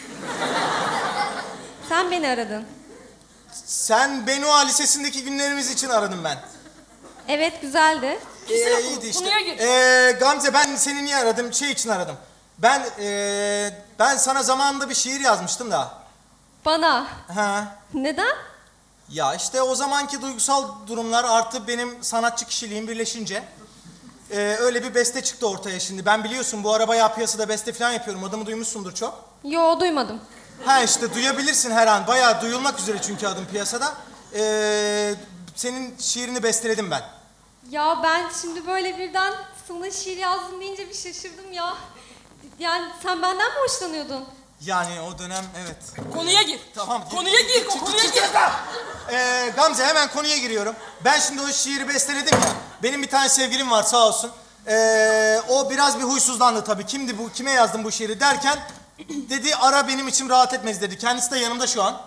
sen beni aradın.
Sen Benua Lisesi'ndeki günlerimiz için aradım ben.
Evet, güzeldi.
Ee, iyiydi işte.
Konuya gir.
Ee, Gamze, ben seni niye aradım? Şey için aradım. Ben, ee, ben sana zamanında bir şiir yazmıştım da.
Bana.
Ha.
Neden?
Ya işte o zamanki duygusal durumlar artı benim sanatçı kişiliğim birleşince ee, öyle bir beste çıktı ortaya şimdi. Ben biliyorsun bu araba yağ piyasada beste falan yapıyorum. Adımı duymuşsundur çok.
Yo, duymadım.
Ha işte duyabilirsin her an. Bayağı duyulmak üzere çünkü adım piyasada. Ee, senin şiirini besteledim ben.
Ya ben şimdi böyle birden sana şiir yazdım deyince bir şaşırdım ya. Yani sen benden mi hoşlanıyordun?
Yani o dönem evet.
Konuya gir.
Tamam.
Konuya gir, konuya gir.
Ee, Gamze, hemen konuya giriyorum. Ben şimdi o şiiri besteledim ya. Benim bir tane sevgilim var sağ olsun. Ee, o biraz bir huysuzlandı tabii. Kimdi bu, kime yazdım bu şiiri derken dedi ara benim içim rahat etmez dedi. Kendisi de yanımda şu an.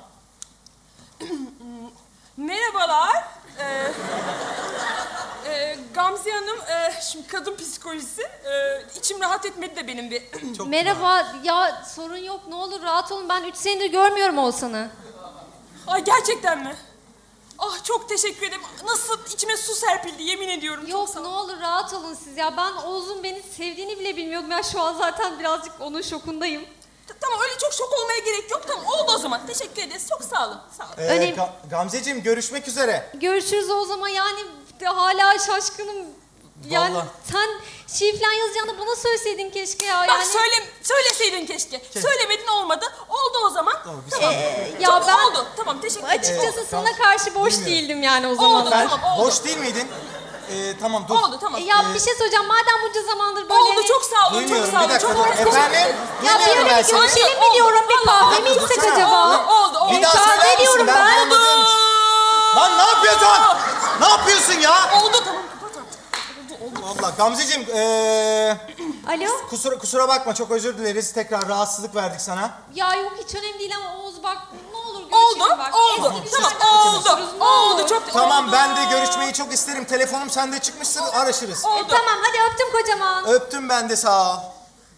Merhabalar. Ee, e, Gamze Hanım, e, şimdi kadın psikolojisi. E, içim rahat etmedi de benim bir.
Çok
Merhaba, ya sorun yok, ne olur rahat olun, ben üç senedir görmüyorum Oğuzhan'ı.
Ay gerçekten mi? Ah çok teşekkür ederim. Nasıl içime su serpildi yemin ediyorum.
Yok, ne olur rahat olun siz ya, ben Oğuz'un beni sevdiğini bile bilmiyordum. Ya şu an zaten birazcık onun şokundayım.
Tamam, öyle çok şok olmaya gerek yok. Tamam, oldu o zaman. Teşekkür ederiz. Çok sağ olun. Sağ olun.
Ee,
Önemli-
Ga- Gamzeciğim, görüşmek üzere.
Görüşürüz o zaman, yani de hala şaşkınım. Yani
Vallahi.
sen şiir falan yazacağını bana söyleseydin keşke ya.
Bak
yani...
söyle, söyleseydin keşke.
Keşke.
Söylemedin olmadı. Oldu o zaman.
Tamam, bir
Tamam.
Ee,
ya
ya ben
oldu. Tamam teşekkür ederim.
açıkçası
Oldu.
sana karşı boş
Bilmiyorum.
değildim yani o zaman.
Oldu,
Ben
tamam, oldu.
boş değil miydin? Ee, tamam dur.
Oldu tamam.
E, Ya
Ee,
bir şey söyleyeceğim. Madem bunca zamandır böyle...
Oldu çok sağ olun, çok
Duymuyorum,
sağ
bir
olun.
dakika
Çok
dur.
teşekkür
Efendim?
ederim.
Ya bir
Duymuyorum
yere
ben
bir
seni.
görüşelim mi diyorum bir kahve mi içsek
Dursana.
acaba?
Oldu, oldu.
Bir daha
Kahve
söyler misin?
diyorum
Ben
ben.
duymadığım için. Lan ne yapıyorsun? Ne yapıyorsun ya?
Oldu tamam kapat artık.
Allah Gamzeciğim ee,
Alo?
kusura, kusura bakma çok özür dileriz. Tekrar rahatsızlık verdik sana.
Ya yok hiç önemli değil ama Oğuz bak ne olur
Oldu,
görüşelim bak.
oldu.
Eski bir
Tamam,
şeyden
oldu.
konuşuruz, ne
Oldu,
olur.
çok
Tamam
oldu.
ben de görüşmeyi çok isterim. Telefonum sende çıkmıştır araşırız.
E, tamam hadi öptüm kocaman.
Öptüm ben de sağ ol.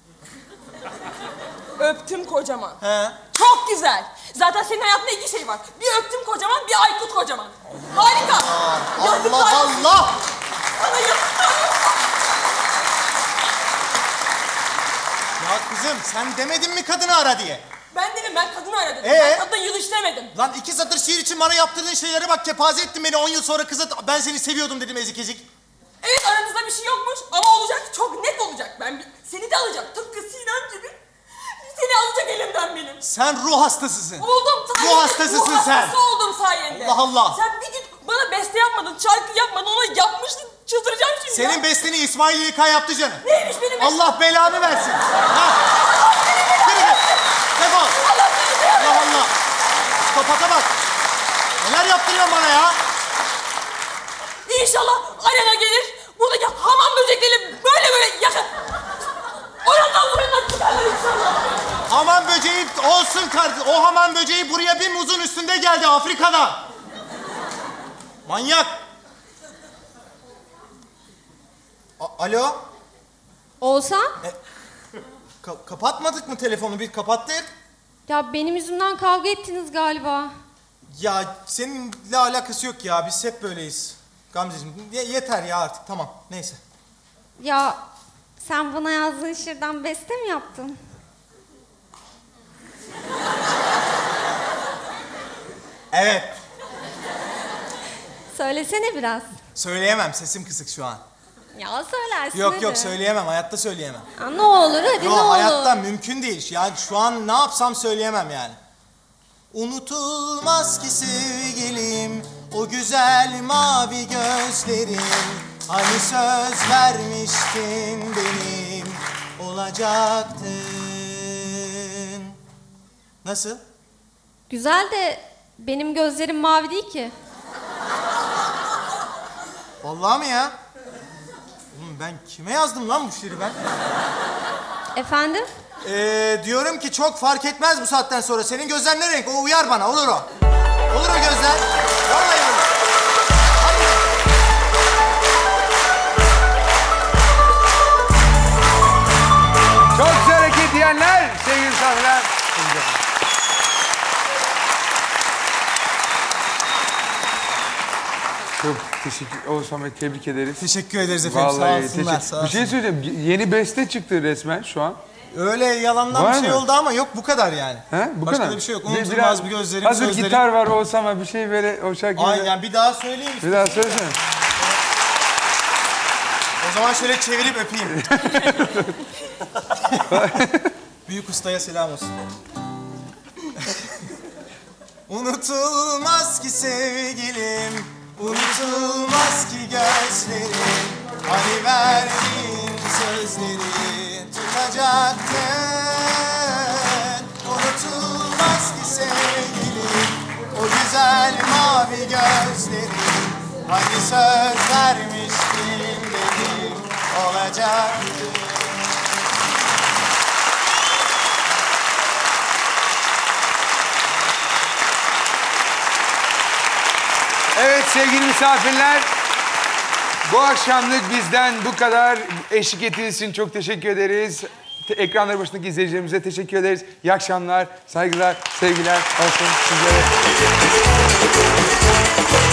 Öptüm kocaman.
He.
Çok güzel. Zaten senin hayatında iki şey var. Bir öptüm kocaman, bir Aykut kocaman. Harika. Yazıklar
Allah
olsun.
Allah.
Sana yazıklar olsun.
Ya kızım sen demedin mi kadını ara diye?
Ben dedim ben kadını aradım.
Ee?
Ben kadına yılış demedim.
Lan iki satır şiir için bana yaptırdığın şeylere bak kepaze ettin beni on yıl sonra kıza ben seni seviyordum dedim ezik ezik.
Evet aranızda bir şey yokmuş ama olacak çok net olacak. Ben bir- seni de alacak tıpkı Sinem gibi. Seni alacak elimden benim.
Sen ruh hastasısın.
Oldum sayende.
Ruh hastasısın
ruh
sen.
hastası oldum sayende.
Allah Allah.
Sen bir gün bana beste yapmadın, şarkı yapmadın, ona yapmıştın. Çıldıracağım şimdi
Senin
ya.
besteni İsmail Y K yaptı canım.
Neymiş benim bestem?
Allah belanı versin. Ha. Yürü git. Defol. Allah Allah. Psikopata bak. Neler yaptırıyorsun bana ya?
İnşallah arena gelir. Buradaki hamam böcekleri böyle böyle yakın. Oradan buradan çıkarlar inşallah.
Hamam böceği olsun kardeşim. O hamam böceği buraya bir muzun üstünde geldi Afrika'da. Manyak. A- Alo.
Oğuzhan?
E, ka- kapatmadık mı telefonu? Bir kapattık.
Ya benim yüzümden kavga ettiniz galiba.
Ya seninle alakası yok ya. Biz hep böyleyiz. Gamzeciğim ye- yeter ya artık. Tamam. Neyse.
Ya sen bana yazdığın şiirden beste mi yaptın?
Evet.
Söylesene biraz.
Söyleyemem. Sesim kısık şu an.
Ya söylersin
Yok
hadi.
yok söyleyemem. Hayatta söyleyemem.
Ya ne olur hadi
Yok
ne olur.
hayatta mümkün değil. Yani şu an ne yapsam söyleyemem yani. Unutulmaz ki sevgilim, o güzel mavi gözlerin. Hani söz vermiştin benim olacaktın. Nasıl?
Güzel de benim gözlerim mavi değil ki.
Vallahi mi ya? Oğlum ben kime yazdım lan bu şiiri ben?
Efendim?
Ee, diyorum ki çok fark etmez bu saatten sonra. Senin gözler ne renk? O uyar bana. Olur o. Olur o gözler. Vallahi olur.
Çok güzel hareket diyenler sevgili misafirler. Çok teşekkür Oğuzhan Bey, tebrik ederiz.
Teşekkür ederiz efendim.
Vallahi
Sağ olsunlar,
teşekkür-
sağ
Bir şey
olsunlar.
söyleyeyim. Yeni beste çıktı resmen şu an.
Öyle yalandan
Var
bir şey
mı?
oldu ama yok bu kadar yani.
He? Bu
Başka
kadar.
da bir şey yok.
Bir-
Unutulmaz
biraz-
bir gözlerim,
Hazır
sözlerim.
gitar var Oğuzhan Bey, bir şey böyle o şarkıyı.
Ay yani bir daha söyleyeyim.
Bir daha söylesene.
O zaman şöyle çevirip öpeyim. Büyük ustaya selam olsun. Unutulmaz ki sevgilim, unutulmaz ki gözlerin. Hani verdiğin sözleri tutacaktın. Unutulmaz ki sevgilim, o güzel mavi gözlerin. Hani söz vermiştin benim olacaktın.
Evet sevgili misafirler, bu akşamlık bizden bu kadar. Eşlik ettiğiniz için çok teşekkür ederiz. Te- Ekranları başındaki izleyicilerimize teşekkür ederiz. İyi akşamlar, saygılar, sevgiler olsun sizlere.